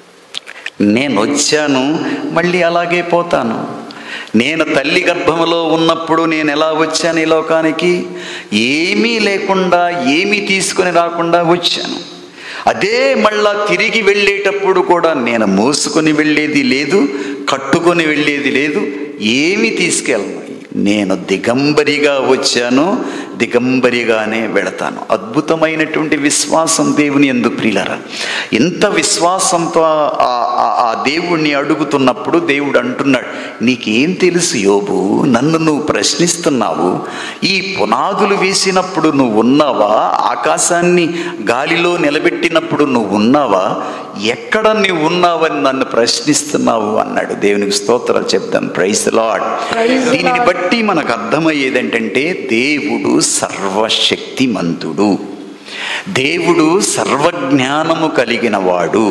నేను వచ్చాను, మళ్ళీ అలాగే పోతాను. నేను తల్లి గర్భంలో ఉన్నప్పుడు నేను ఎలా వచ్చాను ఈ లోకానికి? ఏమీ లేకుండా, ఏమీ తీసుకొని రాకుండా వచ్చాను. అదే మళ్ళా తిరిగి వెళ్ళేటప్పుడు కూడా నేను మోసుకొని వెళ్ళేది లేదు, కట్టుకొని వెళ్ళేది లేదు, ఏమీ తీసుకెళ్ళను. నేను దిగంబరిగా వచ్చాను, దిగంబరిగానే వెళతాను. అద్భుతమైనటువంటి విశ్వాసం దేవుని యందు ప్రియులారా. ఎంత విశ్వాసంతో ఆ దేవుణ్ణి అడుగుతున్నప్పుడు దేవుడు అంటున్నాడు, నీకేం తెలుసు యోబు? నన్ను నువ్వు ప్రశ్నిస్తున్నావు. ఈ పునాదులు వేసినప్పుడు నువ్వు ఉన్నావా? ఆకాశాన్ని గాలిలో నిలబెట్టినప్పుడు నువ్వు ఉన్నావా? ఎక్కడ నువ్వు ఉన్నావని నన్ను ప్రశ్నిస్తున్నావు అన్నాడు. దేవునికి స్తోత్రాలు చెప్దాం. Praise the lord. దీనిని బట్టి మనకు అర్థమయ్యేది దేవుడు సర్వశక్తిమంతుడు, దేవుడు సర్వజ్ఞానము కలిగిన వాడు,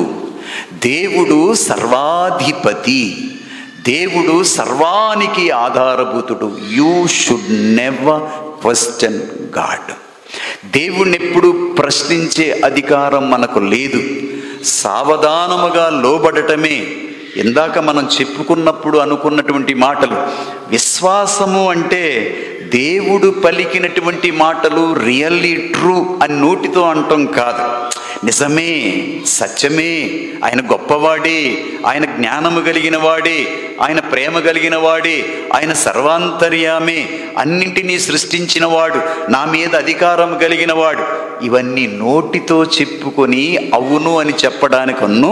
దేవుడు సర్వాధిపతి, దేవుడు సర్వానికి ఆధారభూతుడు. You should never question God. దేవుణ్ణి ఎప్పుడు ప్రశ్నించే అధికారం మనకు లేదు. సావధానముగా లోబడటమే ఇందాక మనం చెప్పుకున్నప్పుడు అనుకున్నటువంటి మాటలు. విశ్వాసము అంటే దేవుడు పలికినటువంటి మాటలు రియల్లీ ట్రూ అని నోటితో అంటాం కాదు. నిజమే, సత్యమే, ఆయన గొప్పవాడే, ఆయన జ్ఞానము కలిగిన వాడే, ఆయన ప్రేమ కలిగిన వాడే, ఆయన సర్వాంతర్యామే, అన్నింటినీ సృష్టించిన వాడు, నా మీద అధికారం కలిగిన వాడు. ఇవన్నీ నోటితో చెప్పుకొని అవును అని చెప్పడానికన్ను,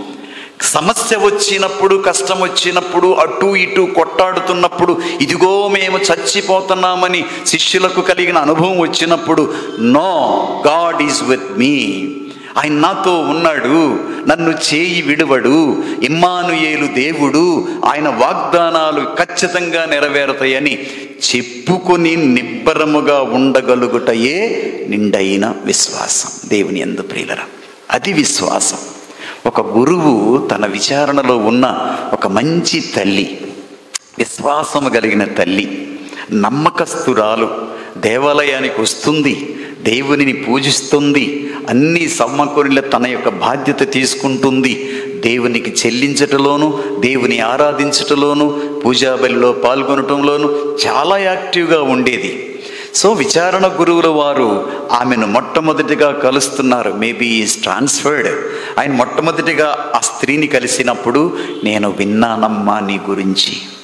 సమస్య వచ్చినప్పుడు, కష్టం వచ్చినప్పుడు, అటు ఇటు కొట్టాడుతున్నప్పుడు, ఇదిగో మేము చచ్చిపోతున్నామని శిష్యులకు కలిగిన అనుభవం వచ్చినప్పుడు, no, God is with me, ఆయన నాతో ఉన్నాడు, నన్ను చేయి విడువడు, ఇమ్మానుయేలు దేవుడు, ఆయన వాగ్దానాలు ఖచ్చితంగా నెరవేరుతాయని చెప్పుకొని నిబ్బరముగా ఉండగలుగుటయే నిండైన విశ్వాసం. దేవుని యందు ప్రియులరా, అది విశ్వాసం. ఒక గురువు తన విచారణలో ఉన్న ఒక మంచి తల్లి, విశ్వాసము కలిగిన తల్లి, నమ్మకస్తురాలు, దేవాలయానికి వస్తుంది, దేవునిని పూజిస్తుంది, అన్ని సమకూరిలో తన యొక్క బాధ్యత తీసుకుంటుంది. దేవునికి చెల్లించటలోను, దేవుని ఆరాధించటలోను, పూజాబలిలో పాల్గొనటంలోను చాలా యాక్టివ్గా ఉండేది. సో విచారణ గురువుల వారు ఆమెను మొట్టమొదటిగా కలుస్తున్నారు. Maybe is transferred. ఆయన మొట్టమొదటిగా ఆ స్త్రీని కలిసినప్పుడు, నేను విన్నానమ్మా నీ గురించి,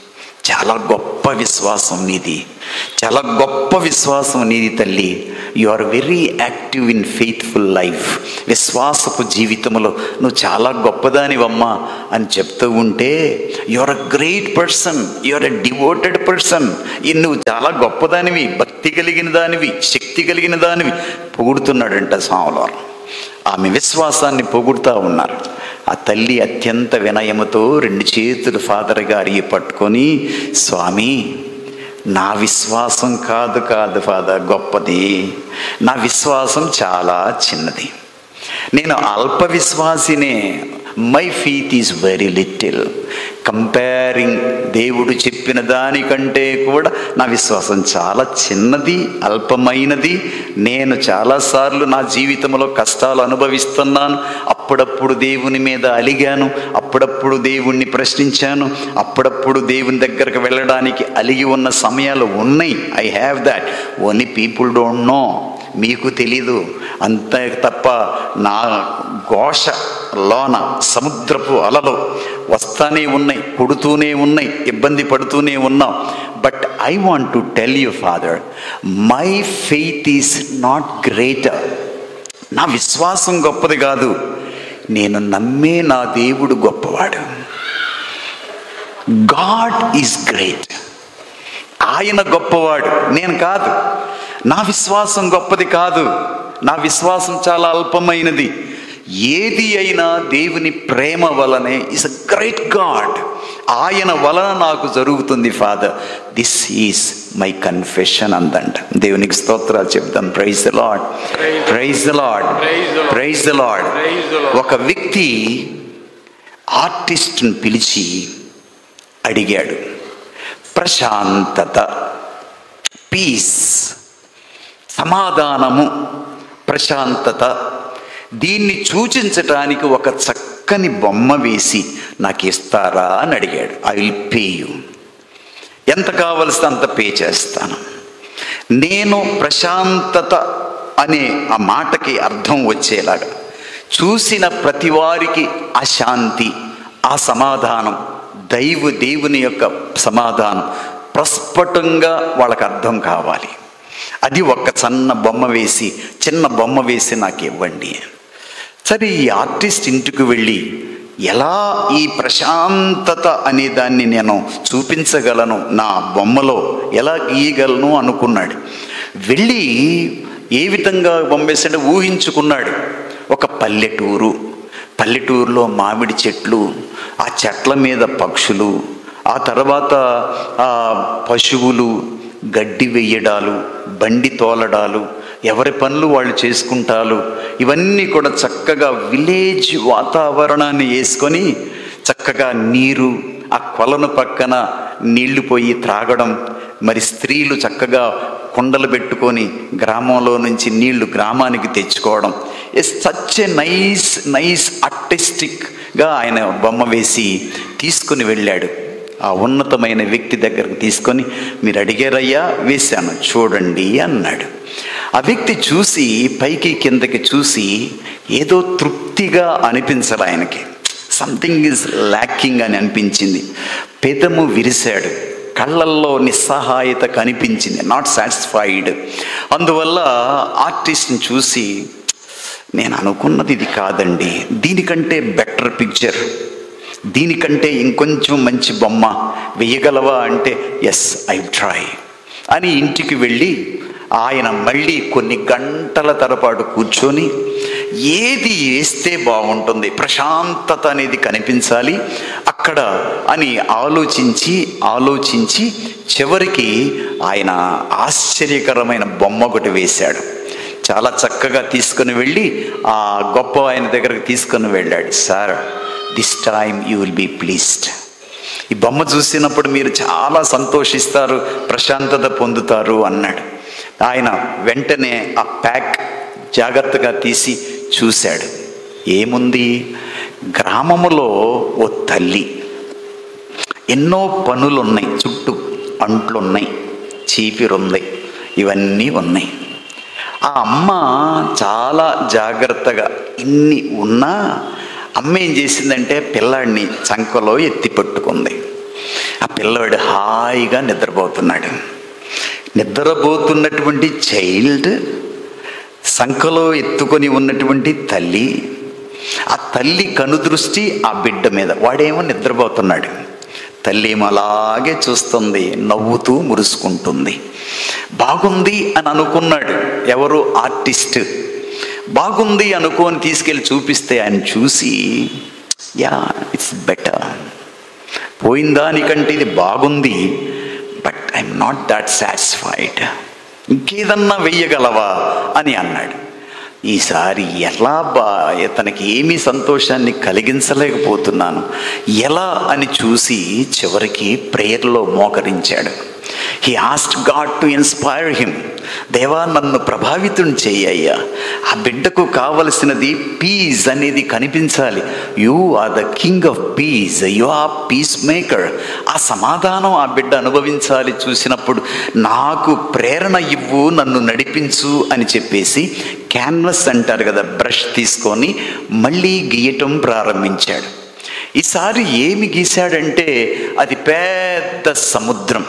చాలా గొప్ప విశ్వాసం నీది, చాలా గొప్ప విశ్వాసం నీది తల్లి. You are very active in faithful life. విశ్వాసపు జీవితంలో నువ్వు చాలా గొప్పదానివమ్మా అని చెప్తూ ఉంటే, you are a great person, you are a devoted person, నువ్వు చాలా గొప్పదానివి, భక్తి కలిగిన దానివి, శక్తి కలిగిన దానివి పొగుడుతున్నాడంట స్వామివారు. ఆమె విశ్వాసాన్ని పొగుడుతూ ఉన్నారు. ఆ తల్లి అత్యంత వినయముతో 2 చేతులు ఫాదర్ గారి పట్టుకొని, స్వామి, నా విశ్వాసం కాదు ఫాదర్ గొప్పది, నా విశ్వాసం చాలా చిన్నది, నేను అల్ప విశ్వాసినే. My faith is very little comparing, దేవుడు చెప్పిన దానికంటే కూడా నా విశ్వాసం చాలా చిన్నది, అల్పమైనది. నేను చాలాసార్లు నా జీవితంలో కష్టాలు అనుభవిస్తున్నాను. అప్పుడప్పుడు దేవుని మీద అలిగాను, అప్పుడప్పుడు దేవుణ్ణి ప్రశ్నించాను, అప్పుడప్పుడు దేవుని దగ్గరకు వెళ్ళడానికి అలిగి ఉన్న సమయాలు ఉన్నాయి. I have that, only people don't know. మీకు తెలీదు అంతే తప్ప. నా ఘోష లోన సముద్రపు అలలు వస్తానే ఉన్నాయి, కొడుతూనే ఉన్నాయి, ఇబ్బంది పడుతూనే ఉన్నాం. But I want to tell you father, my faith is not greater. నా విశ్వాసం గొప్పది కాదు, నేను నమ్మే నా దేవుడు గొప్పవాడు. గాడ్ ఈజ్ గ్రేట్, ఆయన గొప్పవాడు, నేను కాదు. నా విశ్వాసం గొప్పది కాదు, నా విశ్వాసం చాలా అల్పమైనది. ఏది అయినా దేవుని ప్రేమ వలనే. ఈజ్ అ గ్రేట్ గాడ్, ఆయన వలన నాకు జరుగుతుంది father. This is my confession అందంట. దేవునికి స్తోత్రాలు చెప్తాం. Praise the lord, praise the lord, praise the lord. ఒక వ్యక్తి ఆర్టిస్ట్ని పిలిచి అడిగాడు, ప్రశాంతత, పీస్, సమాధానము, ప్రశాంతత, దీన్ని సూచించటానికి ఒక చక్కని బొమ్మ వేసి నాకు ఇస్తారా అని అడిగాడు. ఐ విల్ పే యూ, ఎంత కావలసి అంత పే చేస్తాను. నేను ప్రశాంతత అనే ఆ మాటకి అర్థం వచ్చేలాగా చూసిన ప్రతి వారికి ఆ శాంతి, ఆ సమాధానం, దేవుని యొక్క సమాధానం ప్రస్ఫుటంగా వాళ్ళకి అర్థం కావాలి. అది ఒక చిన్న బొమ్మ వేసి నాకు ఇవ్వండి. సరే, ఈ ఆర్టిస్ట్ ఇంటికి వెళ్ళి ఎలా ఈ ప్రశాంతత అనే దాన్ని నేను చూపించగలను, నా బొమ్మలో ఎలా గీయగలను అనుకున్నాడు. వెళ్ళి ఏ విధంగా బొమ్మ వేసాడో ఊహించుకున్నాడు. ఒక పల్లెటూరులో మామిడి చెట్లు, ఆ చెట్ల మీద పక్షులు, ఆ తర్వాత ఆ పశువులు గడ్డి వెయ్యడాలు, బండి తోలడాలు, ఎవరి పనులు వాళ్ళు చేసుకుంటారు. ఇవన్నీ కూడా చక్కగా విలేజ్ వాతావరణాన్ని వేసుకొని చక్కగా నీరు, ఆ కొలను పక్కన నీళ్లు పోయి త్రాగడం, మరి స్త్రీలు చక్కగా కుండలు పెట్టుకొని గ్రామంలో నుంచి నీళ్లు గ్రామానికి తెచ్చుకోవడం. సచ్ ఏ నైస్ ఆర్టిస్టిక్గా ఆయన బొమ్మ వేసి తీసుకుని వెళ్ళాడు. ఆ ఉన్నతమైన వ్యక్తి దగ్గరకు తీసుకొని, మీరు అడిగారయ్యా, వేశాను చూడండి అన్నాడు. ఆ వ్యక్తి చూసి పైకి కిందకి చూసి ఏదో తృప్తిగా అనిపించాలి ఆయనకి. సంథింగ్ ఈజ్ ల్యాకింగ్ అని అనిపించింది. పెదము విరిశాడు, కళ్ళల్లో నిస్సహాయత కనిపించింది, నాట్ సాటిస్ఫైడ్. అందువల్ల ఆర్టిస్ట్ని చూసి, నేను అనుకున్నది ఇది కాదండి, దీనికంటే బెటర్ పిక్చర్, దీనికంటే ఇంకొంచెం మంచి బొమ్మ వేయగలవా అంటే, ఎస్ ఐ ట్రై అని ఇంటికి వెళ్ళి ఆయన మళ్ళీ కొన్ని గంటల తరపాటు కూర్చొని ఏది వేస్తే బాగుంటుంది, ప్రశాంతత అనేది కనిపించాలి అక్కడ అని ఆలోచించి చివరికి ఆయన ఆశ్చర్యకరమైన బొమ్మ ఒకటి వేశాడు. చాలా చక్కగా తీసుకుని వెళ్ళి ఆ గొప్ప ఆయన దగ్గరకు తీసుకుని వెళ్ళాడు. Sir, this time you will be pleased. ఈ బొమ్మ చూసినప్పుడు మీరు చాలా సంతోషిస్తారు, ప్రశాంతత పొందుతారు అన్నాడు. ఆయన వెంటనే ఆ ప్యాక్ జాగ్రత్తగా తీసి చూశాడు. ఏముంది, గ్రామములో ఓ తల్లి, ఎన్నో పనులున్నాయి, చుట్టూ అంట్లున్నాయి, చీపిరుంది, ఇవన్నీ ఉన్నాయి. ఆ అమ్మ చాలా జాగ్రత్తగా ఇన్ని ఉన్నా అమ్మ ఏం చేసిందంటే పిల్లాడిని చంకలో ఎత్తి పట్టుకుంది. ఆ పిల్లవాడు హాయిగా నిద్రపోతున్నాడు. నిద్రపోతున్నటువంటి చైల్డ్, సంకలో ఎత్తుకొని ఉన్నటువంటి తల్లి, ఆ తల్లి కనుదృష్టి ఆ బిడ్డ మీద. వాడేమో నిద్రపోతున్నాడు, తల్లి ఏమో అలాగే చూస్తుంది, నవ్వుతూ మురుసుకుంటుంది. బాగుంది అని అనుకున్నాడు ఎవరు, ఆర్టిస్ట్. బాగుంది అనుకోని తీసుకెళ్ళి చూపిస్తే ఆయన చూసి, యా ఇట్స్ బెటర్, పోయిన దానికంటే ఇది బాగుంది, but I'm not that satisfied, ఇంకేదన్నా వెయ్యగలవా అని అన్నాడు. ఈసారి ఎలా తనకి ఏమీ సంతోషాన్ని కలిగించలేకపోతున్నాను ఎలా అని చూసి చివరికి ప్రేయర్లో మోకరించాడు. He asked God to inspire him. దేవా, నన్ను ప్రభావితం చెయ్యయ్యా, ఆ బిడ్డకు కావలసినది పీస్ అనేది కనిపించాలి. You are the king of peace, you are peace maker. ఆ సమాధానం ఆ బిడ్డ అనుభవించాలి. చూసినప్పుడు నాకు ప్రేరణ ఇవ్వు, నన్ను నడిపించు అని చెప్పేసి క్యాన్వస్ అంటారు కదా, బ్రష్ తీసుకొని మళ్ళీ గీయటం ప్రారంభించాడు. ఈసారి ఏమి గీశాడంటే అది పెద్ద సముద్రం.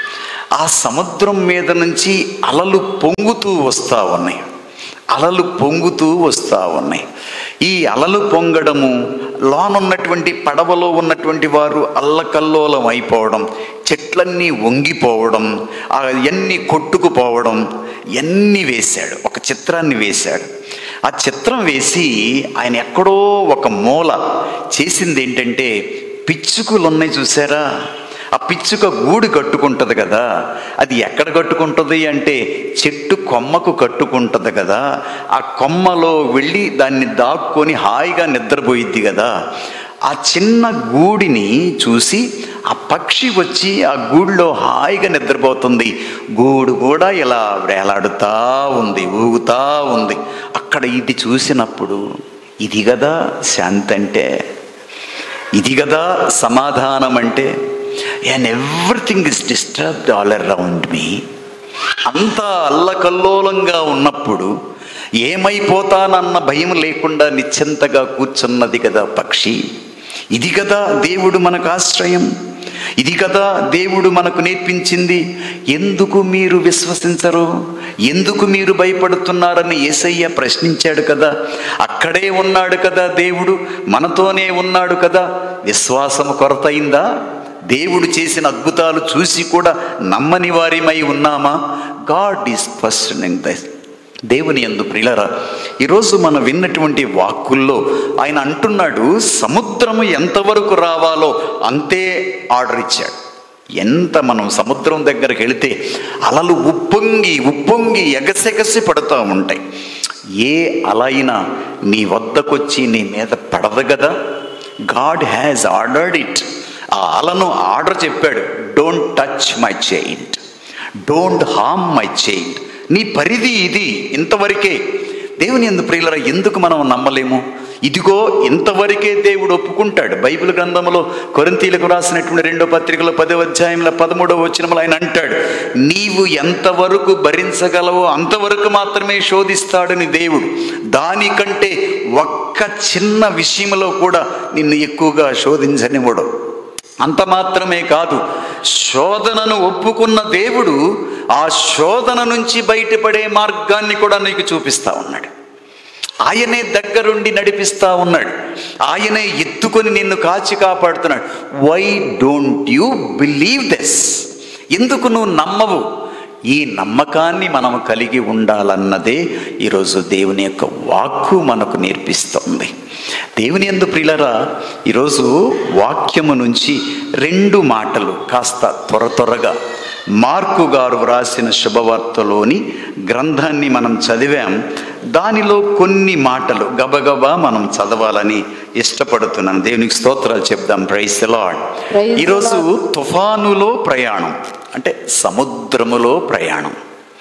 ఆ సముద్రం మీద నుంచి అలలు పొంగుతూ వస్తూ ఉన్నాయి, అలలు పొంగుతూ వస్తూ ఉన్నాయి. ఈ అలలు పొంగడము, లోనున్నటువంటి పడవలో ఉన్నటువంటి వారు అల్లకల్లోలం అయిపోవడం, చెట్లన్నీ వంగిపోవడం, అవన్నీ కొట్టుకుపోవడం, ఇవన్నీ వేశాడు. ఒక చిత్రాన్ని వేశాడు. ఆ చిత్రం వేసి ఆయన ఎక్కడో ఒక మూల చేసింది ఏంటంటే, పిచ్చుకలు ఉన్నాయి చూసారా, ఆ పిచ్చుక గూడు కట్టుకుంటుంది కదా, అది ఎక్కడ కట్టుకుంటుంది అంటే చెట్టు కొమ్మకు కట్టుకుంటుంది కదా, ఆ కొమ్మలో వెళ్ళి దాన్ని దాక్కొని హాయిగా నిద్రపోయిద్ది కదా. ఆ చిన్న గూడిని చూసి ఆ పక్షి వచ్చి ఆ గూడులో హాయిగా నిద్రపోతుంది. గూడు కూడా ఇలా వేలాడుతూ ఉంది, ఊగుతూ ఉంది. అక్కడ ఇది చూసినప్పుడు, ఇది కదా శాంతి అంటే, ఇది కదా సమాధానం అంటే. And everything is disturbed all around me. అంతా అల్లకల్లోలంగా ఉన్నప్పుడు ఏమైపోతానన్న భయం లేకుండా నిశ్చింతగా కూర్చున్నది కదా పక్షి. ఇది కదా దేవుడు మనకు ఆశ్రయం, ఇది కదా దేవుడు మనకు నేర్పించింది. ఎందుకు మీరు విశ్వసించరు, ఎందుకు మీరు భయపడుతున్నారని యేసయ్య ప్రశ్నించాడు కదా. అక్కడే ఉన్నాడు కదా దేవుడు, మనతోనే ఉన్నాడు కదా. విశ్వాసము కొరతయిందా? దేవుడు చేసిన అద్భుతాలు చూసి కూడా నమ్మని వారిమై ఉన్నామా? God is questioning this. దేవుని యందు ప్రియులారా, ఈరోజు మనం విన్నటువంటి వాక్కుల్లో ఆయన అంటున్నాడు, సముద్రము ఎంతవరకు రావాలో అంతే ఆర్డర్ ఇచ్చాడు. ఎంత మనం సముద్రం దగ్గరికి వెళితే అలలు ఉప్పొంగి ఉప్పొంగి ఎగసెగసి పడుతూ ఉంటాయి. ఏ అల అయినా నీ వద్దకొచ్చి నీ మీద పడదు కదా. God has ordered it. ఆ అలను ఆర్డర్ చెప్పాడు, don't touch my child, don't harm my child. నీ పరిధి ఇది, ఇంతవరకే. దేవుని యందు ప్రియులారా, ఎందుకు మనం నమ్మలేము? ఇదిగో ఇంతవరకే దేవుడు ఒప్పుకుంటాడు. బైబిల్ గ్రంథంలో కొరింథీయులకు రాసినటువంటి 2వ పత్రికలో 10వ అధ్యాయంలో 13వ వచనంలో ఆయన అంటాడు, నీవు ఎంతవరకు భరించగలవో అంతవరకు మాత్రమే శోధిస్తాడు నీ దేవుడు. దానికంటే ఒక్క చిన్న విషయంలో కూడా నిన్ను ఎక్కువగా శోధించనివ్వడు. అంత మాత్రమే కాదు, శోధనను ఒప్పుకున్న దేవుడు ఆ శోధన నుంచి బయటపడే మార్గాన్ని కూడా నీకు చూపిస్తా ఉన్నాడు. ఆయనే దగ్గరుండి నడిపిస్తా ఉన్నాడు. ఆయనే ఎత్తుకొని నిన్ను కాచి కాపాడుతున్నాడు. Why don't you believe this? ఎందుకు నువ్వు నమ్మవు? ఈ నమ్మకాన్ని మనం కలిగి ఉండాలన్నదే ఈరోజు దేవుని యొక్క వాక్కు మనకు నేర్పిస్తుంది. దేవుని యందు ప్రియులారా, ఈరోజు వాక్యము నుంచి 2 మాటలు కాస్త త్వరగా మార్కు గారు వ్రాసిన శుభవార్తలోని గ్రంథాన్ని మనం చదివాం. దానిలో కొన్ని మాటలు గబగబా మనం చదవాలని ఇష్టపడుతున్నాను. దేవునికి స్తోత్రాలు చెప్దాం. Praise the lord. ఈరోజు తుఫానులో ప్రయాణం అంటే సముద్రములో ప్రయాణం.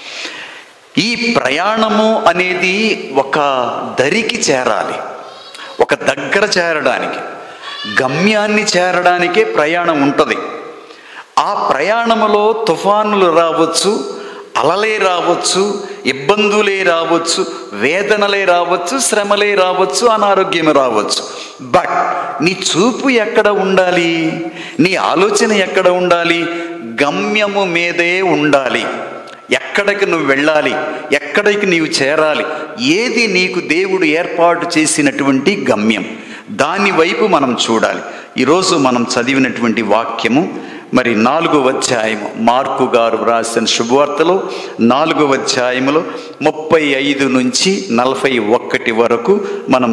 ఈ ప్రయాణము అనేది ఒక దరికి చేరాలి, ఒక దగ్గర చేరడానికి, గమ్యాన్ని చేరడానికే ప్రయాణం ఉంటుంది. ఆ ప్రయాణములో తుఫానులు రావచ్చు, అలలే రావచ్చు, ఇబ్బందులే రావచ్చు, వేదనలే రావచ్చు, శ్రమలే రావచ్చు, అనారోగ్యమే రావచ్చు. బట్ నీ చూపు ఎక్కడ ఉండాలి? నీ ఆలోచన ఎక్కడ ఉండాలి? గమ్యము మీదే ఉండాలి. ఎక్కడికి నువ్వు వెళ్ళాలి, ఎక్కడికి నీవు చేరాలి, ఏది నీకు దేవుడు ఏర్పాటు చేసినటువంటి గమ్యం, దాని వైపు మనం చూడాలి. ఈరోజు మనం చదివినటువంటి వాక్యము మరి 4వ అధ్యాయము, మార్కు గారు రాసిన శుభవార్తలో 4వ అధ్యాయములో 35 నుంచి 41 వరకు మనం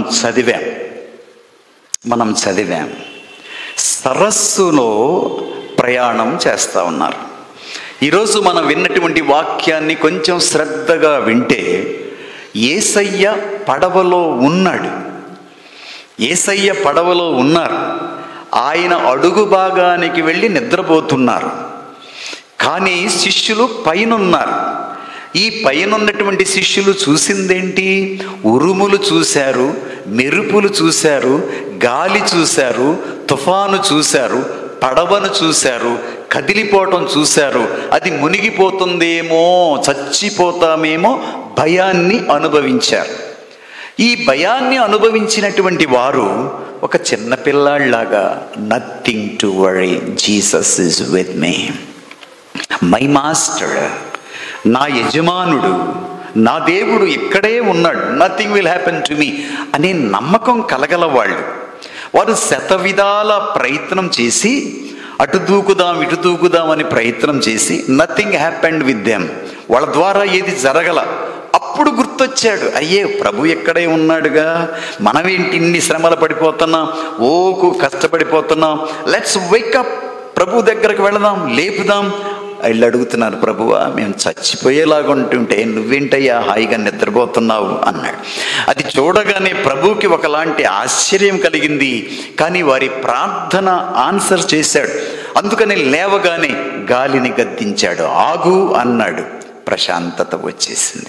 చదివాం. సరస్సులో ప్రయాణం చేస్తూ ఉన్నారు. ఈరోజు మనం విన్నటువంటి వాక్యాన్ని కొంచెం శ్రద్ధగా వింటే, యేసయ్య పడవలో ఉన్నాడు. యేసయ్య పడవలో ఉన్నారు. ఆయన అడుగు భాగానికి వెళ్ళి నిద్రపోతున్నారు. కానీ శిష్యులు పైనున్నారు. ఈ పైనున్నటువంటి శిష్యులు చూసిందేంటి? ఉరుములు చూశారు, మెరుపులు చూశారు, గాలి చూశారు, తుఫాను చూశారు, పడవను చూశారు, కదిలిపోవటం చూశారు. అది మునిగిపోతుందేమో, చచ్చిపోతామేమో భయాన్ని అనుభవించారు. ఈ భయాన్ని అనుభవించినటువంటి వారు ఒక చిన్న పిల్లాడిలాగా, nothing to worry, Jesus is with me, my master, నా యజమానుడు, నా దేవుడు ఇక్కడే ఉన్నాడు, nothing will happen to me అనే నమ్మకం కలగలవాళ్ళు. వారు శతవిధాల ప్రయత్నం చేసి, అటు దూకుదాం ఇటు దూకుదాం అని ప్రయత్నం చేసి, నథింగ్ హ్యాపెండ్ విత్ దెమ్. వాళ్ళ ద్వారా ఏది జరగల. అప్పుడు గుర్తొచ్చాడు, అయ్యే ప్రభు ఎక్కడే ఉన్నాడుగా, మనమేంటి ఇన్ని శ్రమలు పడిపోతున్నాం, కష్టపడిపోతున్నాం, లెట్స్ వేకప్, ప్రభు దగ్గరకు వెళదాం, లేపుదాం. వీళ్ళు అడుగుతున్నారు, ప్రభువా మేము చచ్చిపోయేలాగా ఉంటుంటే నువ్వేంటయ్యా హాయిగా నిద్రపోతున్నావు అన్నాడు. అది చూడగానే ప్రభువుకి ఒకలాంటి ఆశ్చర్యం కలిగింది. కానీ వారి ప్రార్థన ఆన్సర్ చేశాడు. అందుకని లేవగానే గాలిని గద్దించాడు, ఆగు అన్నాడు. ప్రశాంతత వచ్చేసింది.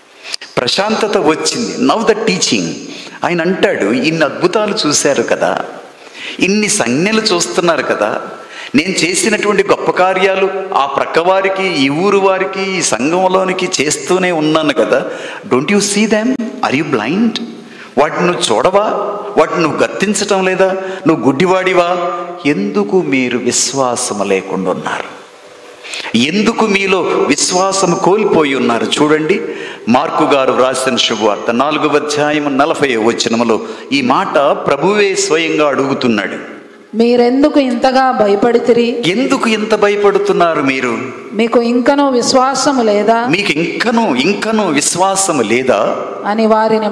Now the teaching. ఆయన అంటాడు, ఇన్ని అద్భుతాలు చూశారు కదా, ఇన్ని సంజ్ఞలు చూస్తున్నారు కదా, నేను చేసినటువంటి గొప్ప కార్యాలు ఆ ప్రక్కవారికి, ఈ ఊరు వారికి, ఈ సంఘంలోనికి చేస్తూనే ఉన్నాను కదా. Don't you see them? Are you blind? వాటిని నువ్వు చూడవా? వాటిని నువ్వు గర్తించటం లేదా? నువ్వు గుడ్డివాడివా? ఎందుకు మీరు విశ్వాసం లేకుండా ఉన్నారు? ఎందుకు మీలో విశ్వాసం కోల్పోయి ఉన్నారు? చూడండి, మార్కు గారు వ్రాసిన శుభవార్త 4వ అధ్యాయం 40వ వచనములో ఈ మాట ప్రభువే స్వయంగా అడుగుతున్నాడు. మీరెందుకు ఇంతగా భయపడితిరి? ఎందుకు ఇంత భయపడుతున్నారు మీరు? మీకు ఇంకనూ విశ్వాసము లేదా? మీకు ఇంకనూ విశ్వాసము లేదా అని వారిని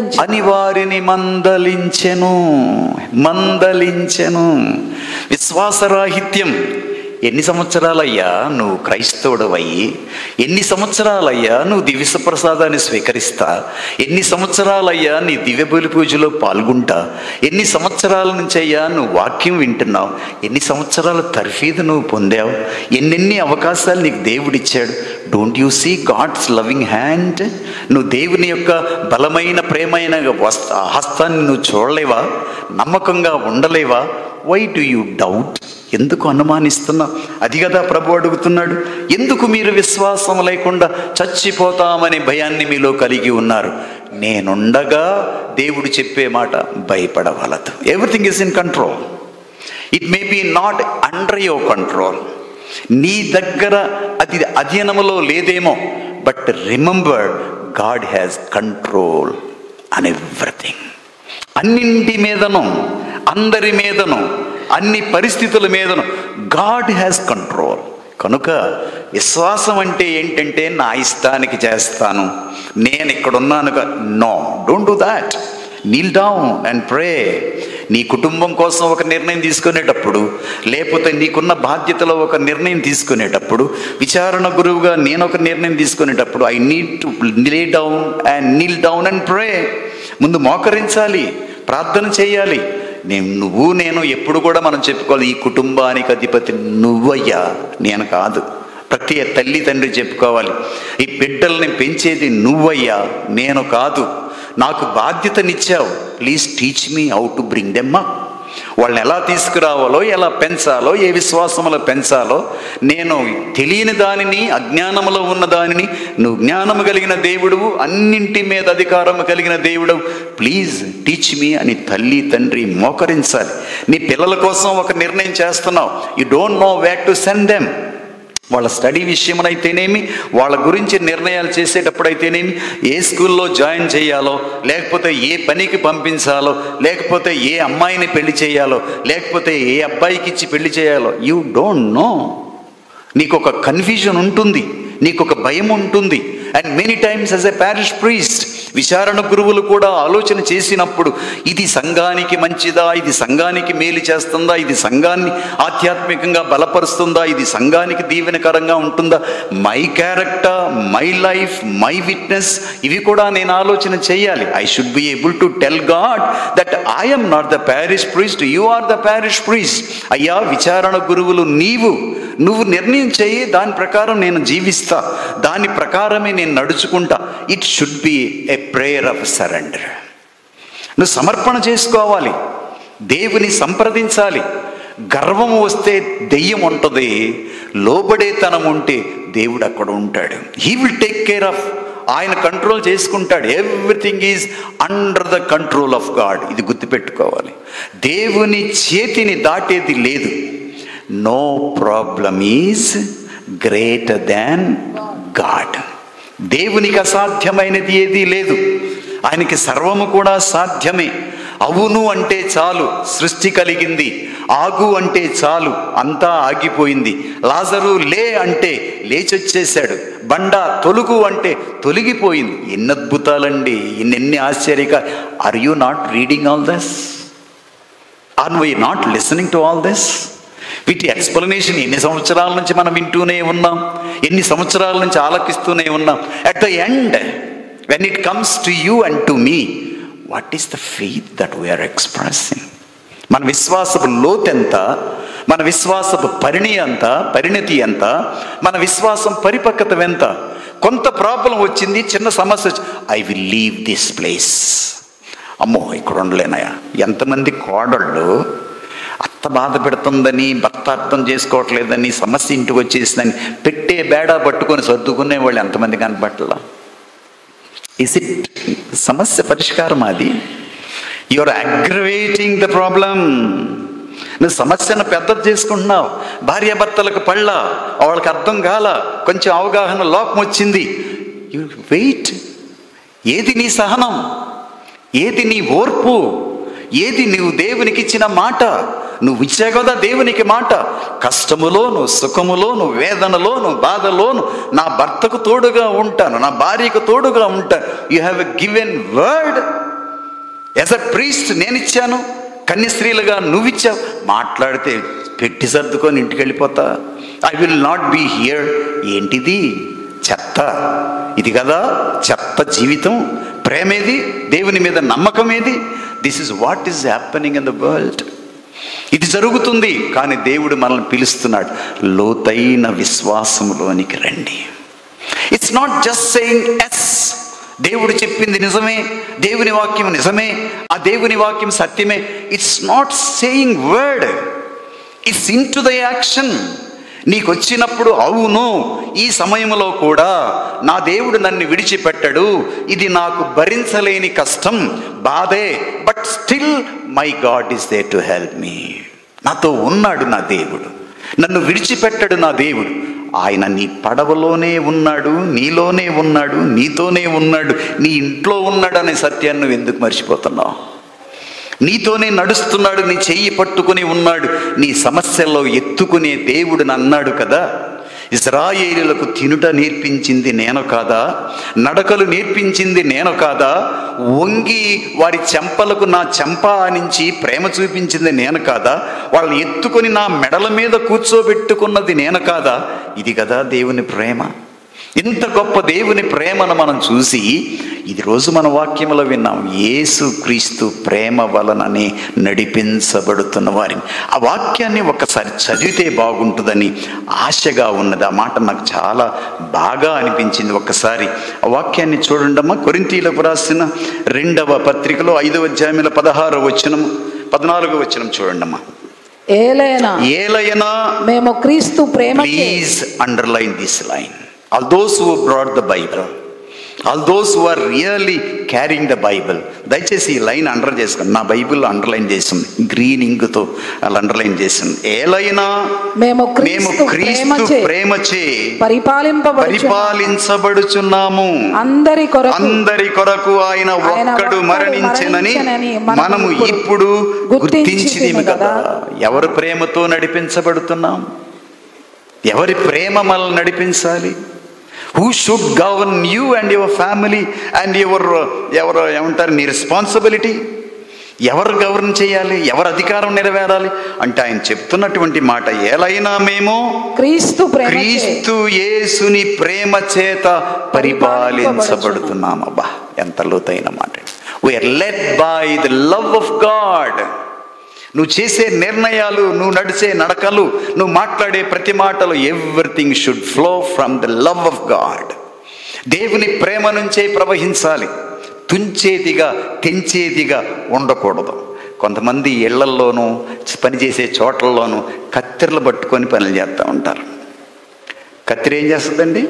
మందలించెను. విశ్వాసరాహిత్యం. ఎన్ని సంవత్సరాలయ్యా నువ్వు క్రైస్తవుడవయ్యి? ఎన్ని సంవత్సరాలయ్యా నువ్వు దివ్య ప్రసాదాన్ని స్వీకరిస్తా? ఎన్ని సంవత్సరాలయ్యా నీ దివ్య బలి పూజలో పాల్గొంటా? ఎన్ని సంవత్సరాల నుంచి అయ్యా నువ్వు వాక్యం వింటున్నావు? ఎన్ని సంవత్సరాల తర్ఫీదు నువ్వు పొందావు? ఎన్నెన్ని అవకాశాలు నీకు దేవుడిచ్చాడు? Don't you see God's loving hand? నువ్వు దేవుని యొక్క బలమైన ప్రేమైన హస్తాన్ని నువ్వు చూడలేవా? నమ్మకంగా ఉండలేవా? Why do you doubt? ఎందుకు అనుమానిస్తున్నావు? అది కదా ప్రభు అడుగుతున్నాడు. ఎందుకు మీరు విశ్వాసం లేకుండా చచ్చిపోతామనే భయాన్ని మీలో కలిగి ఉన్నారు? నేనుండగా దేవుడు చెప్పే మాట భయపడవలదు. Everything is in control. It may be not under your control. నీ దగ్గర అది అధీనములో లేదేమో, but remember God has control on everything. అన్నింటి మీదను, అందరి మీదను, అన్ని పరిస్థితుల మీదను గాడ్ హ్యాస్ కంట్రోల్. కనుక విశ్వాసం అంటే ఏంటంటే, నా ఇష్టానికి చేస్తాను, నేను ఇక్కడ ఉన్నానుగా. No, don't do that. Kneel down and pray. నీ కుటుంబం కోసం ఒక నిర్ణయం తీసుకునేటప్పుడు, లేకపోతే నీకున్న బాధ్యతలో ఒక నిర్ణయం తీసుకునేటప్పుడు, విచారణ గురువుగా నేను ఒక నిర్ణయం తీసుకునేటప్పుడు, I need to lay down and kneel down and pray. ముందు మోకరించాలి, ప్రార్థన చేయాలి. నేను ఎప్పుడు కూడా మనం చెప్పుకోవాలి, ఈ కుటుంబానికి అధిపతి నువ్వయ్యా, నేను కాదు. ప్రతి తల్లి తండ్రి చెప్పుకోవాలి, ఈ బిడ్డల్ని పెంచేది నువ్వయ్యా, నేను కాదు. నాకు బాధ్యతనిచ్చావు, please teach me how to bring them up. వాళ్ళని ఎలా తీసుకురావాలో, ఎలా పెంచాలో, ఏ విశ్వాసములో పెంచాలో, నేను తెలియని దానిని, అజ్ఞానములో ఉన్న దానిని నువ్వు జ్ఞానము కలిగిన దేవుడు, అన్నింటి మీద అధికారము కలిగిన దేవుడు, ప్లీజ్ టీచ్ మీ అని తల్లి తండ్రి మోకరించాలి. నీ పిల్లల కోసం ఒక నిర్ణయం చేస్తున్నావు, you don't know where to send them. వాళ్ళ స్టడీ విషయమునైతేనేమి, వాళ్ళ గురించి నిర్ణయాలు చేసేటప్పుడు అయితేనేమి, ఏ స్కూల్లో జాయిన్ చేయాలో, లేకపోతే ఏ పనికి పంపించాలో, లేకపోతే ఏ అమ్మాయిని పెళ్లి చేయాలో, లేకపోతే ఏ అబ్బాయికి ఇచ్చి పెళ్లి చేయాలో, యూ డోంట్ నో. నీకు ఒక కన్ఫ్యూజన్ ఉంటుంది, నీకు ఒక భయం ఉంటుంది. And many times as a parish priest, విచారణ గురువులు కూడా ఆలోచన చేసినప్పుడు ఇది సంఘానికి మంచిదా, ఇది సంఘానికి మేలు చేస్తుందా, ఇది సంఘాన్ని ఆధ్యాత్మికంగా బలపరుస్తుందా, ఇది సంఘానికి దీవెనకరంగా ఉంటుందా, my character, my life, my witness, ఇవి కూడా నేను ఆలోచన చేయాలి. I should be able to tell God that I am not the parish priest, you are the parish priest. అయ్యా విచారణ గురువులు నువ్వు నిర్ణయం చేయి, దాని ప్రకారం నేను జీవిస్తా, దాని ప్రకారమే నేను నడుచుకుంటా. It should be a prayer of surrender. నువ్వు సమర్పణ చేసుకోవాలి, దేవుని సంప్రదించాలి. గర్వం వస్తే దెయ్యం ఉంటుంది, లోబడేతనం ఉంటే దేవుడు అక్కడ ఉంటాడు. He will take care of, ఆయన కంట్రోల్ చేసుకుంటాడు. Everything is under the control of God. ఇది గుర్తుపెట్టుకోవాలి. దేవుని చేతిని దాటేది లేదు. No problem is greater than God. దేవునికి అసాధ్యమైనది ఏదీ లేదు. ఆయనకి సర్వము కూడా సాధ్యమే. అవును అంటే చాలు, సృష్టి కలిగింది. ఆగు అంటే చాలు, అంతా ఆగిపోయింది. లాజరు లే అంటే లేచొచ్చేశాడు. బండ తొలుగు అంటే తొలగిపోయింది. ఎన్ని అద్భుతాలండి, ఎన్ని ఆశ్చర్యక. Are you not reading all this? Are we not listening to all this? వీటి ఎక్స్ప్లెనేషన్ ఎన్ని సంవత్సరాల నుంచి మనం వింటూనే ఉన్నాం, ఎన్ని సంవత్సరాల నుంచి ఆలకిస్తూనే ఉన్నాం. At the end when it comes to you and to me, what is the faith that we are expressing? మన విశ్వాసపు లోతెంత, మన విశ్వాసపు పరిణతి ఎంత, మన విశ్వాసం పరిపక్వత ఎంత? కొంత ప్రాబ్లం వచ్చింది, చిన్న సమస్య వచ్చి, I will leave this place. అమ్మో ఇక్కడ ఉండలేనయా. ఎంతమంది కోడళ్ళు అత్త బాధ పెడుతుందని, భర్త అర్థం చేసుకోవట్లేదని, సమస్య ఇంటికి వచ్చేసిందని పెట్టే బేడా పట్టుకొని సర్దుకునే వాళ్ళు ఎంతమంది కనపట్ల? ఇస్ ఇట్ సమస్య పరిష్కారం? అది you are aggravating the problem. నువ్వు సమస్యను పెద్దది చేసుకుంటున్నావు. భార్యాభర్తలకు పళ్ళ, వాళ్ళకి అర్థం కాల, కొంచెం అవగాహన లోపం వచ్చింది. You wait. ఏది నీ సహనం? ఏది నీ ఓర్పు? ఏది నువ్వు దేవునికి ఇచ్చిన మాట? నువ్వు ఇచ్చే కదా దేవునికి మాట. కష్టములోను, సుఖములోను, వేదనలోను, బాధలోను నా భర్తకు తోడుగా ఉంటాను, నా భార్యకు తోడుగా ఉంటాను. You have a given word. As a priest నేను ఇచ్చాను, కన్యస్త్రీలుగా నువ్విచ్చావు. మాట్లాడితే పెట్టి సర్దుకొని ఇంటికి వెళ్ళిపోతా. I will not be here. ఏంటిది? చెత్త. ఇది కదా చెత్త జీవితం. ప్రేమేది? దేవుని మీద నమ్మకం ఏది? This is what is happening in the world. ఇది జరుగుతుంది. కానీ దేవుడు మనల్ని పిలుస్తున్నాడు, లోతైన విశ్వాసములోనికి రండి. It's not just saying yes. దేవుడు చెప్పింది నిజమే, దేవుని వాక్యం నిజమే, ఆ దేవుని వాక్యం సత్యమే. It's not saying word, it's into the action. నీకు వచ్చినప్పుడు అవును, ఈ సమయంలో కూడా నా దేవుడు నన్ను విడిచిపెట్టడు, ఇది నాకు భరించలేని కష్టం, బాధే, but still my God is there to help me. నాతో ఉన్నాడు నా దేవుడు, నన్ను విడిచిపెట్టడు నా దేవుడు. ఆయన నీ పడవలోనే ఉన్నాడు, నీలోనే ఉన్నాడు, నీతోనే ఉన్నాడు, నీ ఇంట్లో ఉన్నాడు అనే సత్యాన్ని నువ్వు ఎందుకు మర్చిపోతున్నావు? నీతోనే నడుస్తున్నాడు, నీ చెయ్యి పట్టుకుని ఉన్నాడు, నీ సమస్యల్లో ఎత్తుకునే దేవుడు అన్నాడు కదా. ఇశ్రాయేలులకు తినుట నేర్పించింది నేను కాదా? నడకలు నేర్పించింది నేను కాదా? వంగి వారి చెంపలకు నా చెంప ఆనించి ప్రేమ చూపించింది నేను కాదా? వాళ్ళని ఎత్తుకొని నా మెడల మీద కూర్చోబెట్టుకున్నది నేను కాదా? ఇది కదా దేవుని ప్రేమ. ఇంత గొప్ప దేవుని ప్రేమను మనం చూసి ఇది రోజు మన వాక్యములో విన్నాం, యేసు క్రీస్తు ప్రేమ వలననే నడిపించబడుతున్న వారిని. ఆ వాక్యాన్ని ఒకసారి చదివితే బాగుంటుందని ఆశగా ఉన్నది. ఆ మాట నాకు చాలా బాగా అనిపించింది. ఒక్కసారి ఆ వాక్యాన్ని చూడండమ్మా. కొరింథీయులకు రాసిన 2వ పత్రికలో 5వ అధ్యాయంలో 16వ వచనం. 14వ వచనం చూడండి అమ్మా. ఏలైనా మేము క్రీస్తు ప్రేమ please underline this line. All those who brought the Bible, all those who are really carrying the Bible, దయచేసి ఈ లైన్ అండర్ చేసుకోండి. నా బైబిల్ అండర్లైన్ చేసింది, గ్రీన్ ఇంక్తో అలా అండర్లైన్ చేసింది. ఏలైనా మేము క్రీస్తు ప్రేమచే పరిపాలించబడుచున్నాము, అందరి కొరకు ఆయన ఒక్కడు మరణించెనని మనము ఇప్పుడు గుర్తించితిమి కదా. ఎవరి ప్రేమతో నడిపించబడుతున్నాం? ఎవరి ప్రేమ మనల్ని నడిపించాలి? Who should govern you and your family and ఎవరు ఏమంటారు నీ రెస్పాన్సిబిలిటీ? ఎవరు గవర్న్ చేయాలి? ఎవరు అధికారం నెరవేరాలి అంటే ఆయన చెప్తున్నటువంటి మాట, ఏలైనా మేము క్రీస్తు యేసుని ప్రేమ చేత పరిపాలించబడుతున్నాం. అబ్బా, ఎంత లోతైన మాట. We are led by the love of God. నువ్వు చేసే నిర్ణయాలు, నువ్వు నడిచే నడకలు, నువ్వు మాట్లాడే ప్రతి మాటలు, everything should flow from the love of God. దేవుని ప్రేమ నుంచే ప్రవహించాలి. తుంచేదిగా తెంచేదిగా ఉండకూడదు. కొంతమంది ఇళ్లల్లోనూ పనిచేసే చోట్లలోనూ కత్తెరలు పట్టుకొని పనులు చేస్తూ ఉంటారు. కత్తెర ఏం చేస్తుందండి?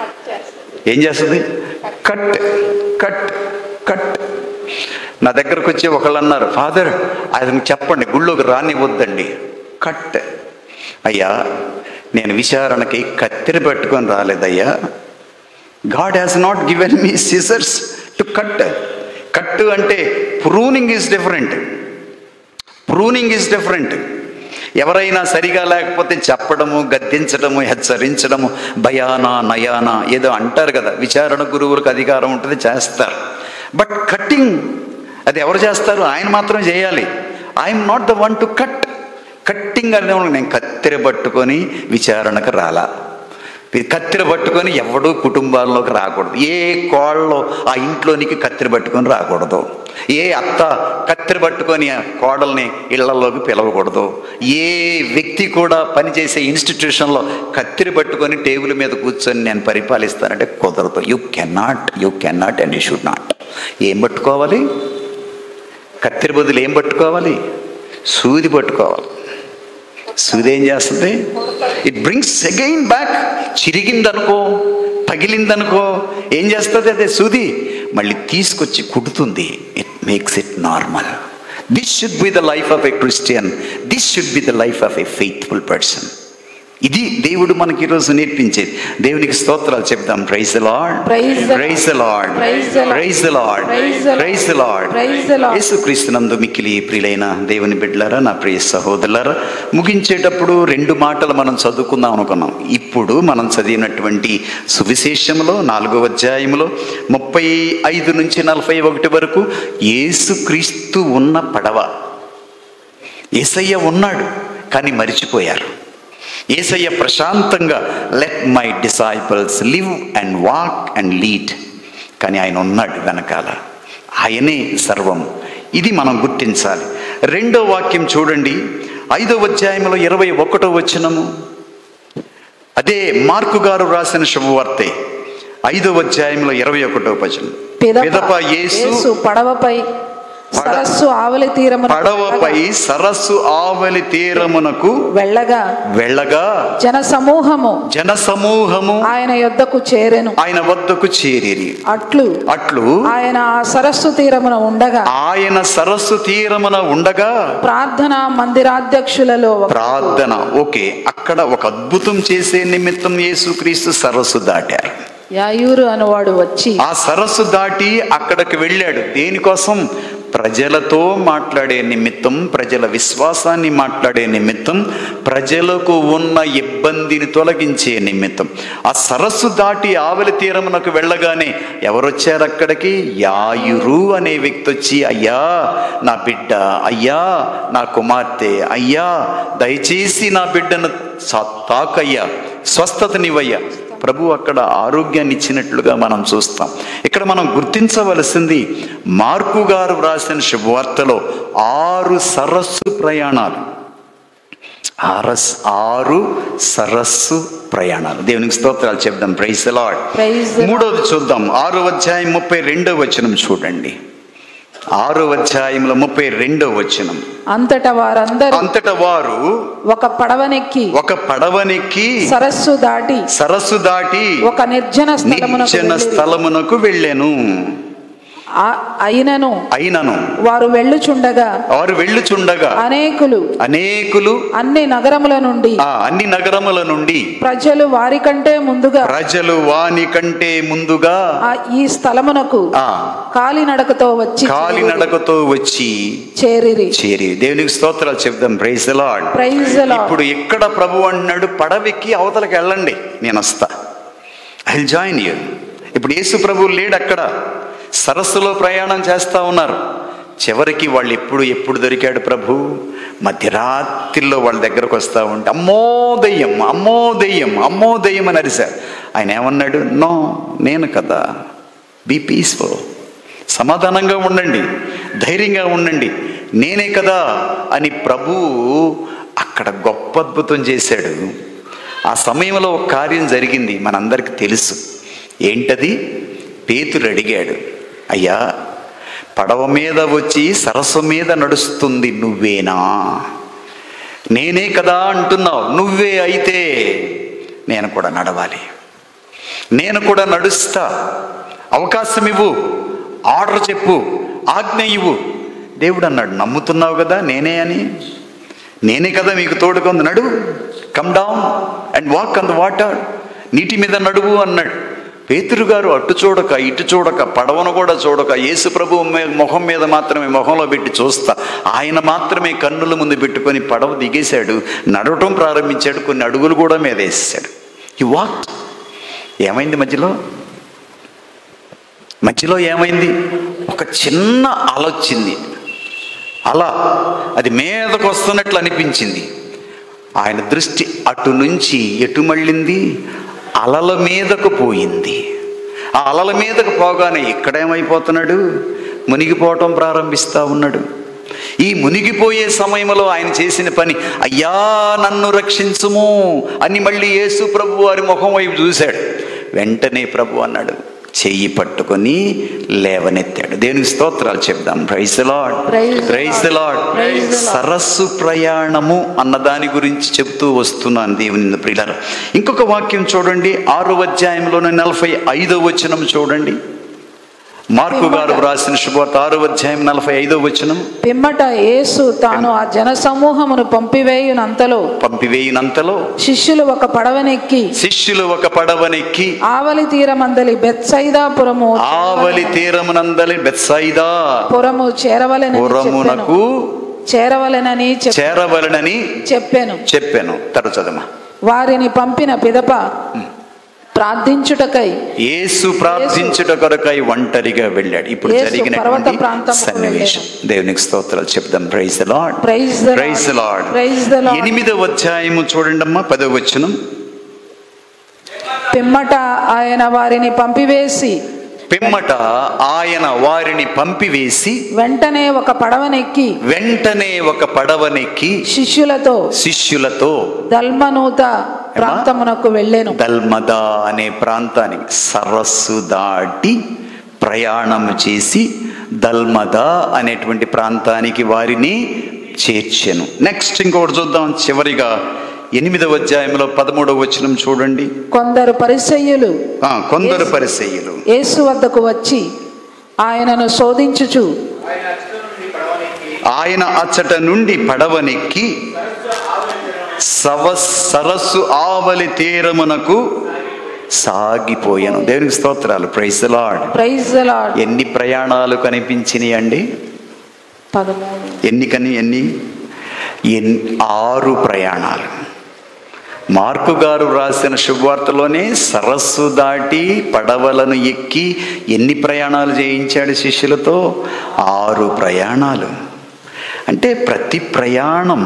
ఏం చేస్తుంది? Cut cut cut. నా దగ్గరకు వచ్చి ఒకళ్ళు అన్నారు, ఫాదర్ అది చెప్పండి, గుళ్ళోకి రానివ్వద్దండి. కట్. అయ్యా, నేను విచారణకి కత్తెర పెట్టుకొని రాలేదయ్యా. God has not given me scissors to cut. Cut అంటే pruning is different. Pruning is different. ఎవరైనా సరిగా లేకపోతే చెప్పడము, గద్దించడము, హెచ్చరించడము, భయానా నయానా ఏదో అంటారు కదా. విచారణ గురువులకు అధికారం ఉంటుంది, చేస్తారు. బట్ కట్టింగ్ అది ఎవరు చేస్తారు? ఆయన మాత్రం చేయాలి. I'm not the one to cut. Cutting అనే నేను కత్తెర పట్టుకొని విచారణకు రాలా. కత్తెర పట్టుకొని ఎవడూ కుటుంబాల్లోకి రాకూడదు. ఏ కోళ్ళలో ఆ ఇంట్లోనికి కత్తెర పట్టుకొని రాకూడదు. ఏ అత్త కత్తెర పట్టుకొని కోడల్ని ఇళ్లలోకి పిలవకూడదు. ఏ వ్యక్తి కూడా పనిచేసే ఇన్స్టిట్యూషన్లో కత్తెర పట్టుకొని టేబుల్ మీద కూర్చొని నేను పరిపాలిస్తానంటే కుదరదు. You cannot and you should not. ఏం పట్టుకోవాలి? కత్తెర బదులు ఏం పట్టుకోవాలి? సూది పట్టుకోవాలి. సూది ఏం చేస్తుంది? It brings again back. చిరిగిందనుకో, పగిలిందనుకో ఏం చేస్తుంది? అదే సూది మళ్ళీ తీసుకొచ్చి కుడుతుంది. It makes it normal. This should be the life of a Christian. This should be the life of a faithful person. ఇది దేవుడు మనకి ఈరోజు నేర్పించేది. దేవునికి స్తోత్రాలు చెప్దాం. Praise the lord, praise the lord, praise the lord, praise the lord. యేసుక్రీస్తునందు మిక్కిలి ప్రియులైన దేవుని బిడ్డలారా, నా ప్రియ సహోదరులారా, ముగించేటప్పుడు 2 మాటలు మనం చదువుకుందాం అనుకున్నాం. ఇప్పుడు మనం చదివినటువంటి సువిశేషంలో 4వ అధ్యాయంలో 35 నుంచి 41 వరకు యేసుక్రీస్తు ఉన్న పడవ. యేసయ్య ఉన్నాడు కానీ మరిచిపోయారు. యేసయ్య ప్రశాంతంగా let my disciples live and walk and lead, కానీ ఆయన ఉన్నాడు వెనకాల. ఆయనే సర్వం. ఇది మనం గుర్తించాలి. 2వ వాక్యం చూడండి, 5వ అధ్యాయంలో 21వ వచనము. అదే మార్కు గారు రాసిన శుభవార్తే, 5వ అధ్యాయంలో 21వ వచనం. పిదప యేసు పడవపై సరస్సు ఆవలి తీరమునకు వెళ్ళగా జనసమూహము ఆయన వద్దకు చేరిరి. అట్లు ఆయన సరస్సు తీరమున ఉండగా ప్రార్థన ఓకే, అక్కడ ఒక అద్భుతం చేసే నిమిత్తం యేసుక్రీస్తు సరస్సు దాటారు. యాయూరు అనువాడు వచ్చి ఆ సరస్సు దాటి అక్కడికి వెళ్ళాడు. దేనికోసం? ప్రజలతో మాట్లాడే నిమిత్తం, ప్రజల విశ్వాసాన్ని మాట్లాడే నిమిత్తం, ప్రజలకు ఉన్న ఇబ్బందిని తొలగించే నిమిత్తం. ఆ సరస్సు దాటి ఆవలి తీరమునకు వెళ్ళగానే ఎవరొచ్చారు అక్కడికి? యాయూరు అనే వ్యక్తి వచ్చి, అయ్యా నా బిడ్డ, అయ్యా నా కుమార్తె, అయ్యా దయచేసి నా బిడ్డను తాకయ్యా, స్వస్థతనివయ్యా. ప్రభు అక్కడ ఆరోగ్యాన్ని ఇచ్చినట్లుగా మనం చూస్తాం. ఇక్కడ మనం గుర్తించవలసింది, మార్కు గారు వ్రాసిన శుభవార్తలో 6 సరస్సు ప్రయాణాలు, 6 సరస్సు ప్రయాణాలు. దేవునికి స్తోత్రాలు చెప్దాం. Praise the lord. 3వది చూద్దాం. 6వ అధ్యాయం 32వ వచనం చూడండి. 6వ అధ్యాయంలో 32వ వచనం. అంతటా వారు ఒక పడవనెక్కి సరస్సు దాటి ఒక నిర్జన స్థలమునకు వెళ్ళెను. అయినను వారు వెళ్ళుచుండగా అనేకులు అన్ని నగరముల నుండి ప్రజలు వానికంటే ముందుగా ఈ స్థలమునకు కాలినడకతో వచ్చి చేరిరి. దేవునికి స్తోత్రాలు చెప్దాం. Praise the lord. ఇప్పుడు ఇక్కడ ప్రభు అంటున్నాడు, పడవెక్కి అవతలకి వెళ్ళండి, నేను వస్తా, ఐ విల్ జాయిన్ యూ. ఇప్పుడు యేసు ప్రభు లేడు అక్కడ, సరస్సులో ప్రయాణం చేస్తూ ఉన్నారు. చివరికి వాళ్ళు ఎప్పుడు దొరికాడు ప్రభు? మధ్యరాత్రిలో వాళ్ళ దగ్గరకు వస్తూ ఉంటే అమ్మో దెయ్యం అని అరిశారు. ఆయన ఏమన్నాడు? నో, నేను కదా, బీ పీస్ఫుల్, సమాధానంగా ఉండండి, ధైర్యంగా ఉండండి, నేనే కదా అని ప్రభు అక్కడ గొప్ప అద్భుతం చేశాడు. ఆ సమయంలో ఒక కార్యం జరిగింది, మనందరికీ తెలుసు. ఏంటది? పేతురు అడిగాడు, అయ్యా, పడవ మీద వచ్చి సరస్సు మీద నడుస్తుంది నువ్వేనా? నేనే కదా అంటున్నావు. నువ్వే అయితే నేను కూడా నడవాలి, నేను కూడా నడుస్తా, అవకాశం ఇవ్వు, ఆర్డర్ చెప్పు, ఆజ్ఞ ఇవ్వు. దేవుడు అన్నాడు, నమ్ముతున్నావు కదా నేనే అని, నేనే కదా మీకు తోడుగా ఉంది, నడువు, come down and walk on the water, నీటి మీద నడువు అన్నాడు. పేతురు గారు అటు చూడక ఇటు చూడక, పడవను కూడా చూడక, యేసు ప్రభు మొహం మీద మాత్రమే, మొహంలో పెట్టి చూస్తా, ఆయన మాత్రమే కన్నుల ముందు పెట్టుకొని పడవ దిగేశాడు, నడవటం ప్రారంభించాడు, కొన్ని అడుగులు కూడా మీద వేసాడు. ఈ వాక్ ఏమైంది? మధ్యలో ఏమైంది? ఒక చిన్న అల వచ్చింది. అది మీదకు వస్తున్నట్లు అనిపించింది. ఆయన దృష్టి అటు నుంచి ఎటు మళ్ళింది? అలల మీదకు పోయింది. ఆ అలల మీదకు పోగానే ఇక్కడేమైపోతున్నాడు? మునిగిపోవటం ప్రారంభిస్తూ ఉన్నాడు. ఈ మునిగిపోయే సమయంలో ఆయన చేసిన పని, అయ్యా నన్ను రక్షించుము అని మళ్ళీ యేసు ప్రభు వారి ముఖం వైపు చూశాడు. వెంటనే ప్రభు అన్నాడు, చెయ్యి పట్టుకొని లేవనెత్తాడు. దేవునికి స్తోత్రాలు చెప్దాం. Praise the lord, praise the lord. సరస్సు ప్రయాణము అన్న దాని గురించి చెప్తూ వస్తున్నాను దేవుని ప్రియులారా. ఇంకొక వాక్యం చూడండి, 6వ అధ్యాయంలోని 45వ వచనం చూడండి. మార్కు గారు రాసిన శుభవార్త 6వ అధ్యాయం 45వ వచనం. పిమ్మట యేసు తాను ఆ జన సమూహమును పంపివేయునంతలో శిష్యులు ఒక పడవనెక్కి ఆవలి తీరమందలి బెత్సైదా పురము చేరవలెనని చెప్పాను. తరచదమా. వారిని పంపిన పిదప యేసు ప్రార్థించుటకై ఒంటరిగా వెళ్ళాడు. ఇప్పుడు జరిగినటువంటి సన్నివేశం దేవునికి స్తోత్రాలు చెప్దాం. Praise the lord, praise the lord. 8వ అధ్యాయము చూడండి అమ్మా, 10వ వచనం. పిమ్మట ఆయన వారిని పంపివేసి వెంటనే ఒక పడవనెక్కి శిష్యులతో ప్రాంతమునకు వెళ్ళెను. దల్మదా అనే ప్రాంతానికి, సరస్సు దాటి ప్రయాణం చేసి దల్మదా అనేటువంటి ప్రాంతానికి వారిని చేర్చెను. నెక్స్ట్ ఇంకొకటి చూద్దాం. చివరిగా 8వ అధ్యాయంలో 13వ వచనం చూడండి. కొందరు పరిసయ్యులు యేసు వద్దకు వచ్చి ఆయనను శోధించుచు ఆయన అచ్చట నుండి పడవనెక్కి సరస్సు ఆవలి తీరమునకు సాగిపోయాను. దేవునికి స్తోత్రాలు. Praise the lord, praise the lord. ఎన్ని ప్రయాణాలు కనిపించినాయి అండి? 6 ప్రయాణాలు. మార్కు గారు రాసిన శుభవార్తలోనే సరస్సు దాటి పడవలను ఎక్కి ఎన్ని ప్రయాణాలు చేయించాడు శిష్యులతో? 6 ప్రయాణాలు. అంటే ప్రతి ప్రయాణం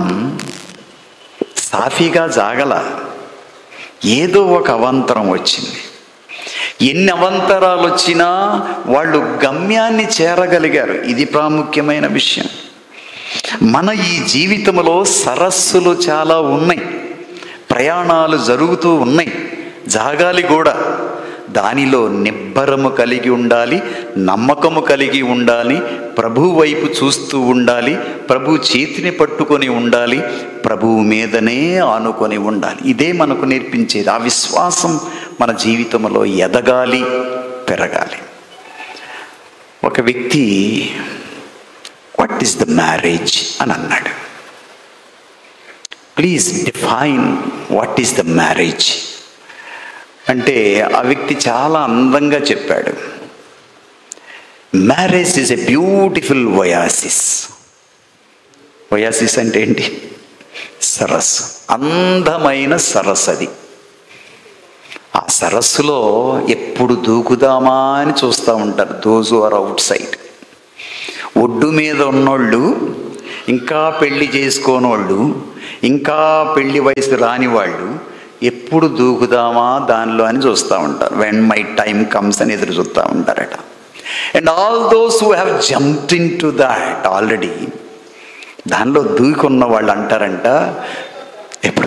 సాఫీగా జాగల, ఏదో ఒక అవాంతరం వచ్చింది. ఎన్ని అవాంతరాలు వచ్చినా వాళ్ళు గమ్యాన్ని చేరగలిగారు. ఇది ప్రాముఖ్యమైన విషయం. మన ఈ జీవితంలో సరస్సులు చాలా ఉన్నాయి, ప్రయాణాలు జరుగుతూ ఉన్నాయి, జాగాలి కూడా. దానిలో నిబ్బరము కలిగి ఉండాలి, నమ్మకము కలిగి ఉండాలి, ప్రభు వైపు చూస్తూ ఉండాలి, ప్రభు చేతిని పట్టుకొని ఉండాలి, ప్రభువు మీదనే ఆనుకొని ఉండాలి. ఇదే మనకు నేర్పించేది. ఆ విశ్వాసం మన జీవితంలో ఎదగాలి, పెరగాలి. ఒక వ్యక్తి వాట్ ఈస్ ద మ్యారేజ్ అని అన్నాడు. Please define what is the marriage అంటే ఆ వ్యక్తి చాలా అందంగా చెప్పాడు. Marriage is a beautiful oasis. Oasis అంటే ఏంటి? సరస్సు, అందమైన సరస్సు. అది ఆ సరస్సులో ఎప్పుడు దూకుదామా అని చూస్తూ ఉంటారు దోజ్ ఆర్ అవుట్ సైడ్. ఒడ్డు మీద ఉన్నోళ్ళు, ఇంకా పెళ్లి చేసుకోనోళ్ళు, ఇంకా పెళ్లి వయసు రాని వాళ్ళు ఎప్పుడు దూకుదామా దానిలో అని చూస్తూ ఉంటారు. వెన్ మై టైమ్ కమ్స్ అని ఎదురు చూస్తూ ఉంటారట. And all those who have jumped into that already, దానిలో దూకున్న వాళ్ళు అంటారంట ఎప్పుడు.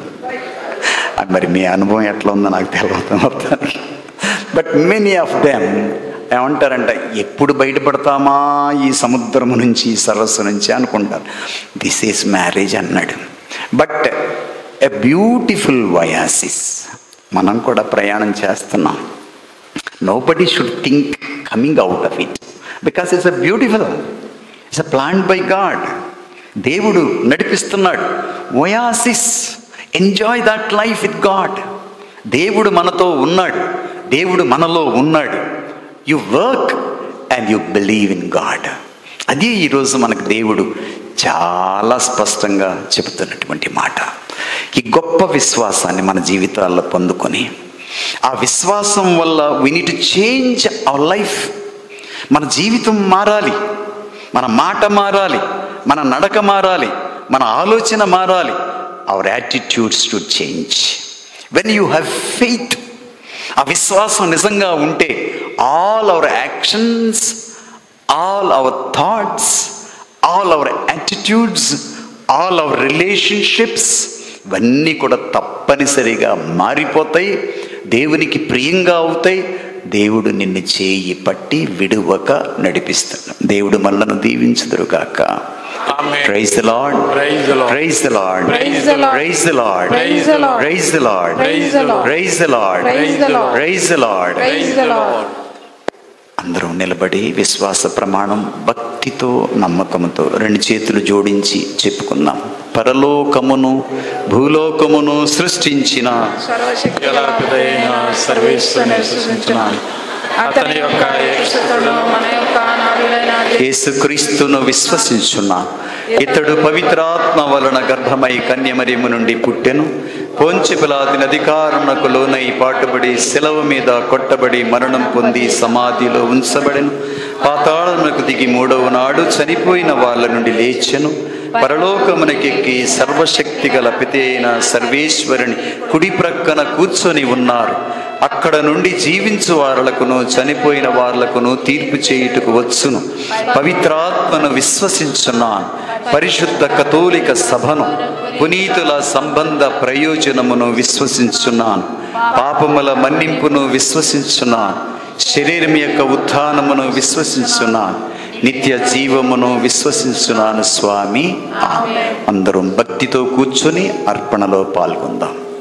మరి మీ అనుభవం ఎట్లా ఉందో నాకు తెలియదు మొత్తానికి. బట్ మెనీ ఆఫ్ దెమ్ ఏమంటారంట, ఎప్పుడు బయటపడతామా ఈ సముద్రము నుంచి, ఈ సరస్సు నుంచి అనుకుంటారు. దిస్ ఈజ్ మ్యారేజ్ అన్నాడు. But a beautiful oasis. మనం కూడా ప్రయాణం చేస్తున్నాం. Nobody should think coming out of it, because it's a beautiful, it's a planned by God. దేవుడు నడిపిస్తున్నాడు. Oasis, enjoy that life with God. దేవుడు మనతో ఉన్నాడు, దేవుడు మనలో ఉన్నాడు. You work and you believe in God. అది ఈరోజు మనకు దేవుడు చాలా స్పష్టంగా చెబుతున్నటువంటి మాట. ఈ గొప్ప విశ్వాసాన్ని మన జీవితాల్లో పొందుకొని, ఆ విశ్వాసం వల్ల we need to change our life. మన జీవితం మారాలి, మన మాట మారాలి, మన నడక మారాలి, మన ఆలోచన మారాలి. Our attitudes to change. When you have faith, ఆ విశ్వాసం నిజంగా ఉంటే all our actions, all our thoughts, all our attitudes, all our relationships ఇవన్నీ కూడా తప్పనిసరిగా మారిపోతాయి, దేవునికి ప్రియంగా అవుతాయి. దేవుడు నిన్ను చేయి పట్టి విడువక నడిపిస్తాడు. దేవుడు మనలను దీవించుదురుగాక. Praise the Lord. Praise the Lord. Praise the Lord. Praise the Lord. Praise the Lord. Praise the Lord. Praise the Lord. Praise the Lord. Praise the Lord. Praise the Lord. Praise the Lord. Praise the Lord. అందరూ నిలబడి విశ్వాస ప్రమాణం భక్తితో నమ్మకముతో రెండు చేతులు జోడించి చెప్పుకుందాం. పరలోకమును భూలోకమును సృష్టించిన పితయైన సర్వేశ్వరుని సృష్టించున్నాను. అతని యొక్క ఏకసుతుడు మన యొక్క నాథుడైన యేసుక్రీస్తును విశ్వసించున్నాను. ఇతడు పవిత్రాత్మ వలన గర్భమై కన్యమరియము నుండి పుట్టెను. పొంచి పిలాతుని అధికారమునకు లోనై పాటుబడి శిలవ మీద కొట్టబడి మరణం పొంది సమాధిలో ఉంచబడెను. పాతాళమునకు దిగి మూడవ నాడు చనిపోయిన వాళ్ళ నుండి లేచెను. పరలోకమునకెక్కి సర్వశక్తి గల పితైన సర్వేశ్వరుని కుడి ప్రక్కన కూర్చొని ఉన్నారు. అక్కడ నుండి జీవించు వారలకును చనిపోయిన వారలకును తీర్పు చేయుటకు వచ్చును. పవిత్రాత్మను విశ్వసించున్నాను. పరిశుద్ధ కథోలిక సభను, పునీతుల సంబంధ ప్రయోజనమును విశ్వసించున్నాను. పాపముల మన్నింపును విశ్వసించున్నాను. శరీరం యొక్క ఉత్థానమును విశ్వసించున్నాను. నిత్య జీవమును విశ్వసించున్నాను స్వామి. అందరం భక్తితో కూర్చొని అర్పణలో పాల్గొందాం.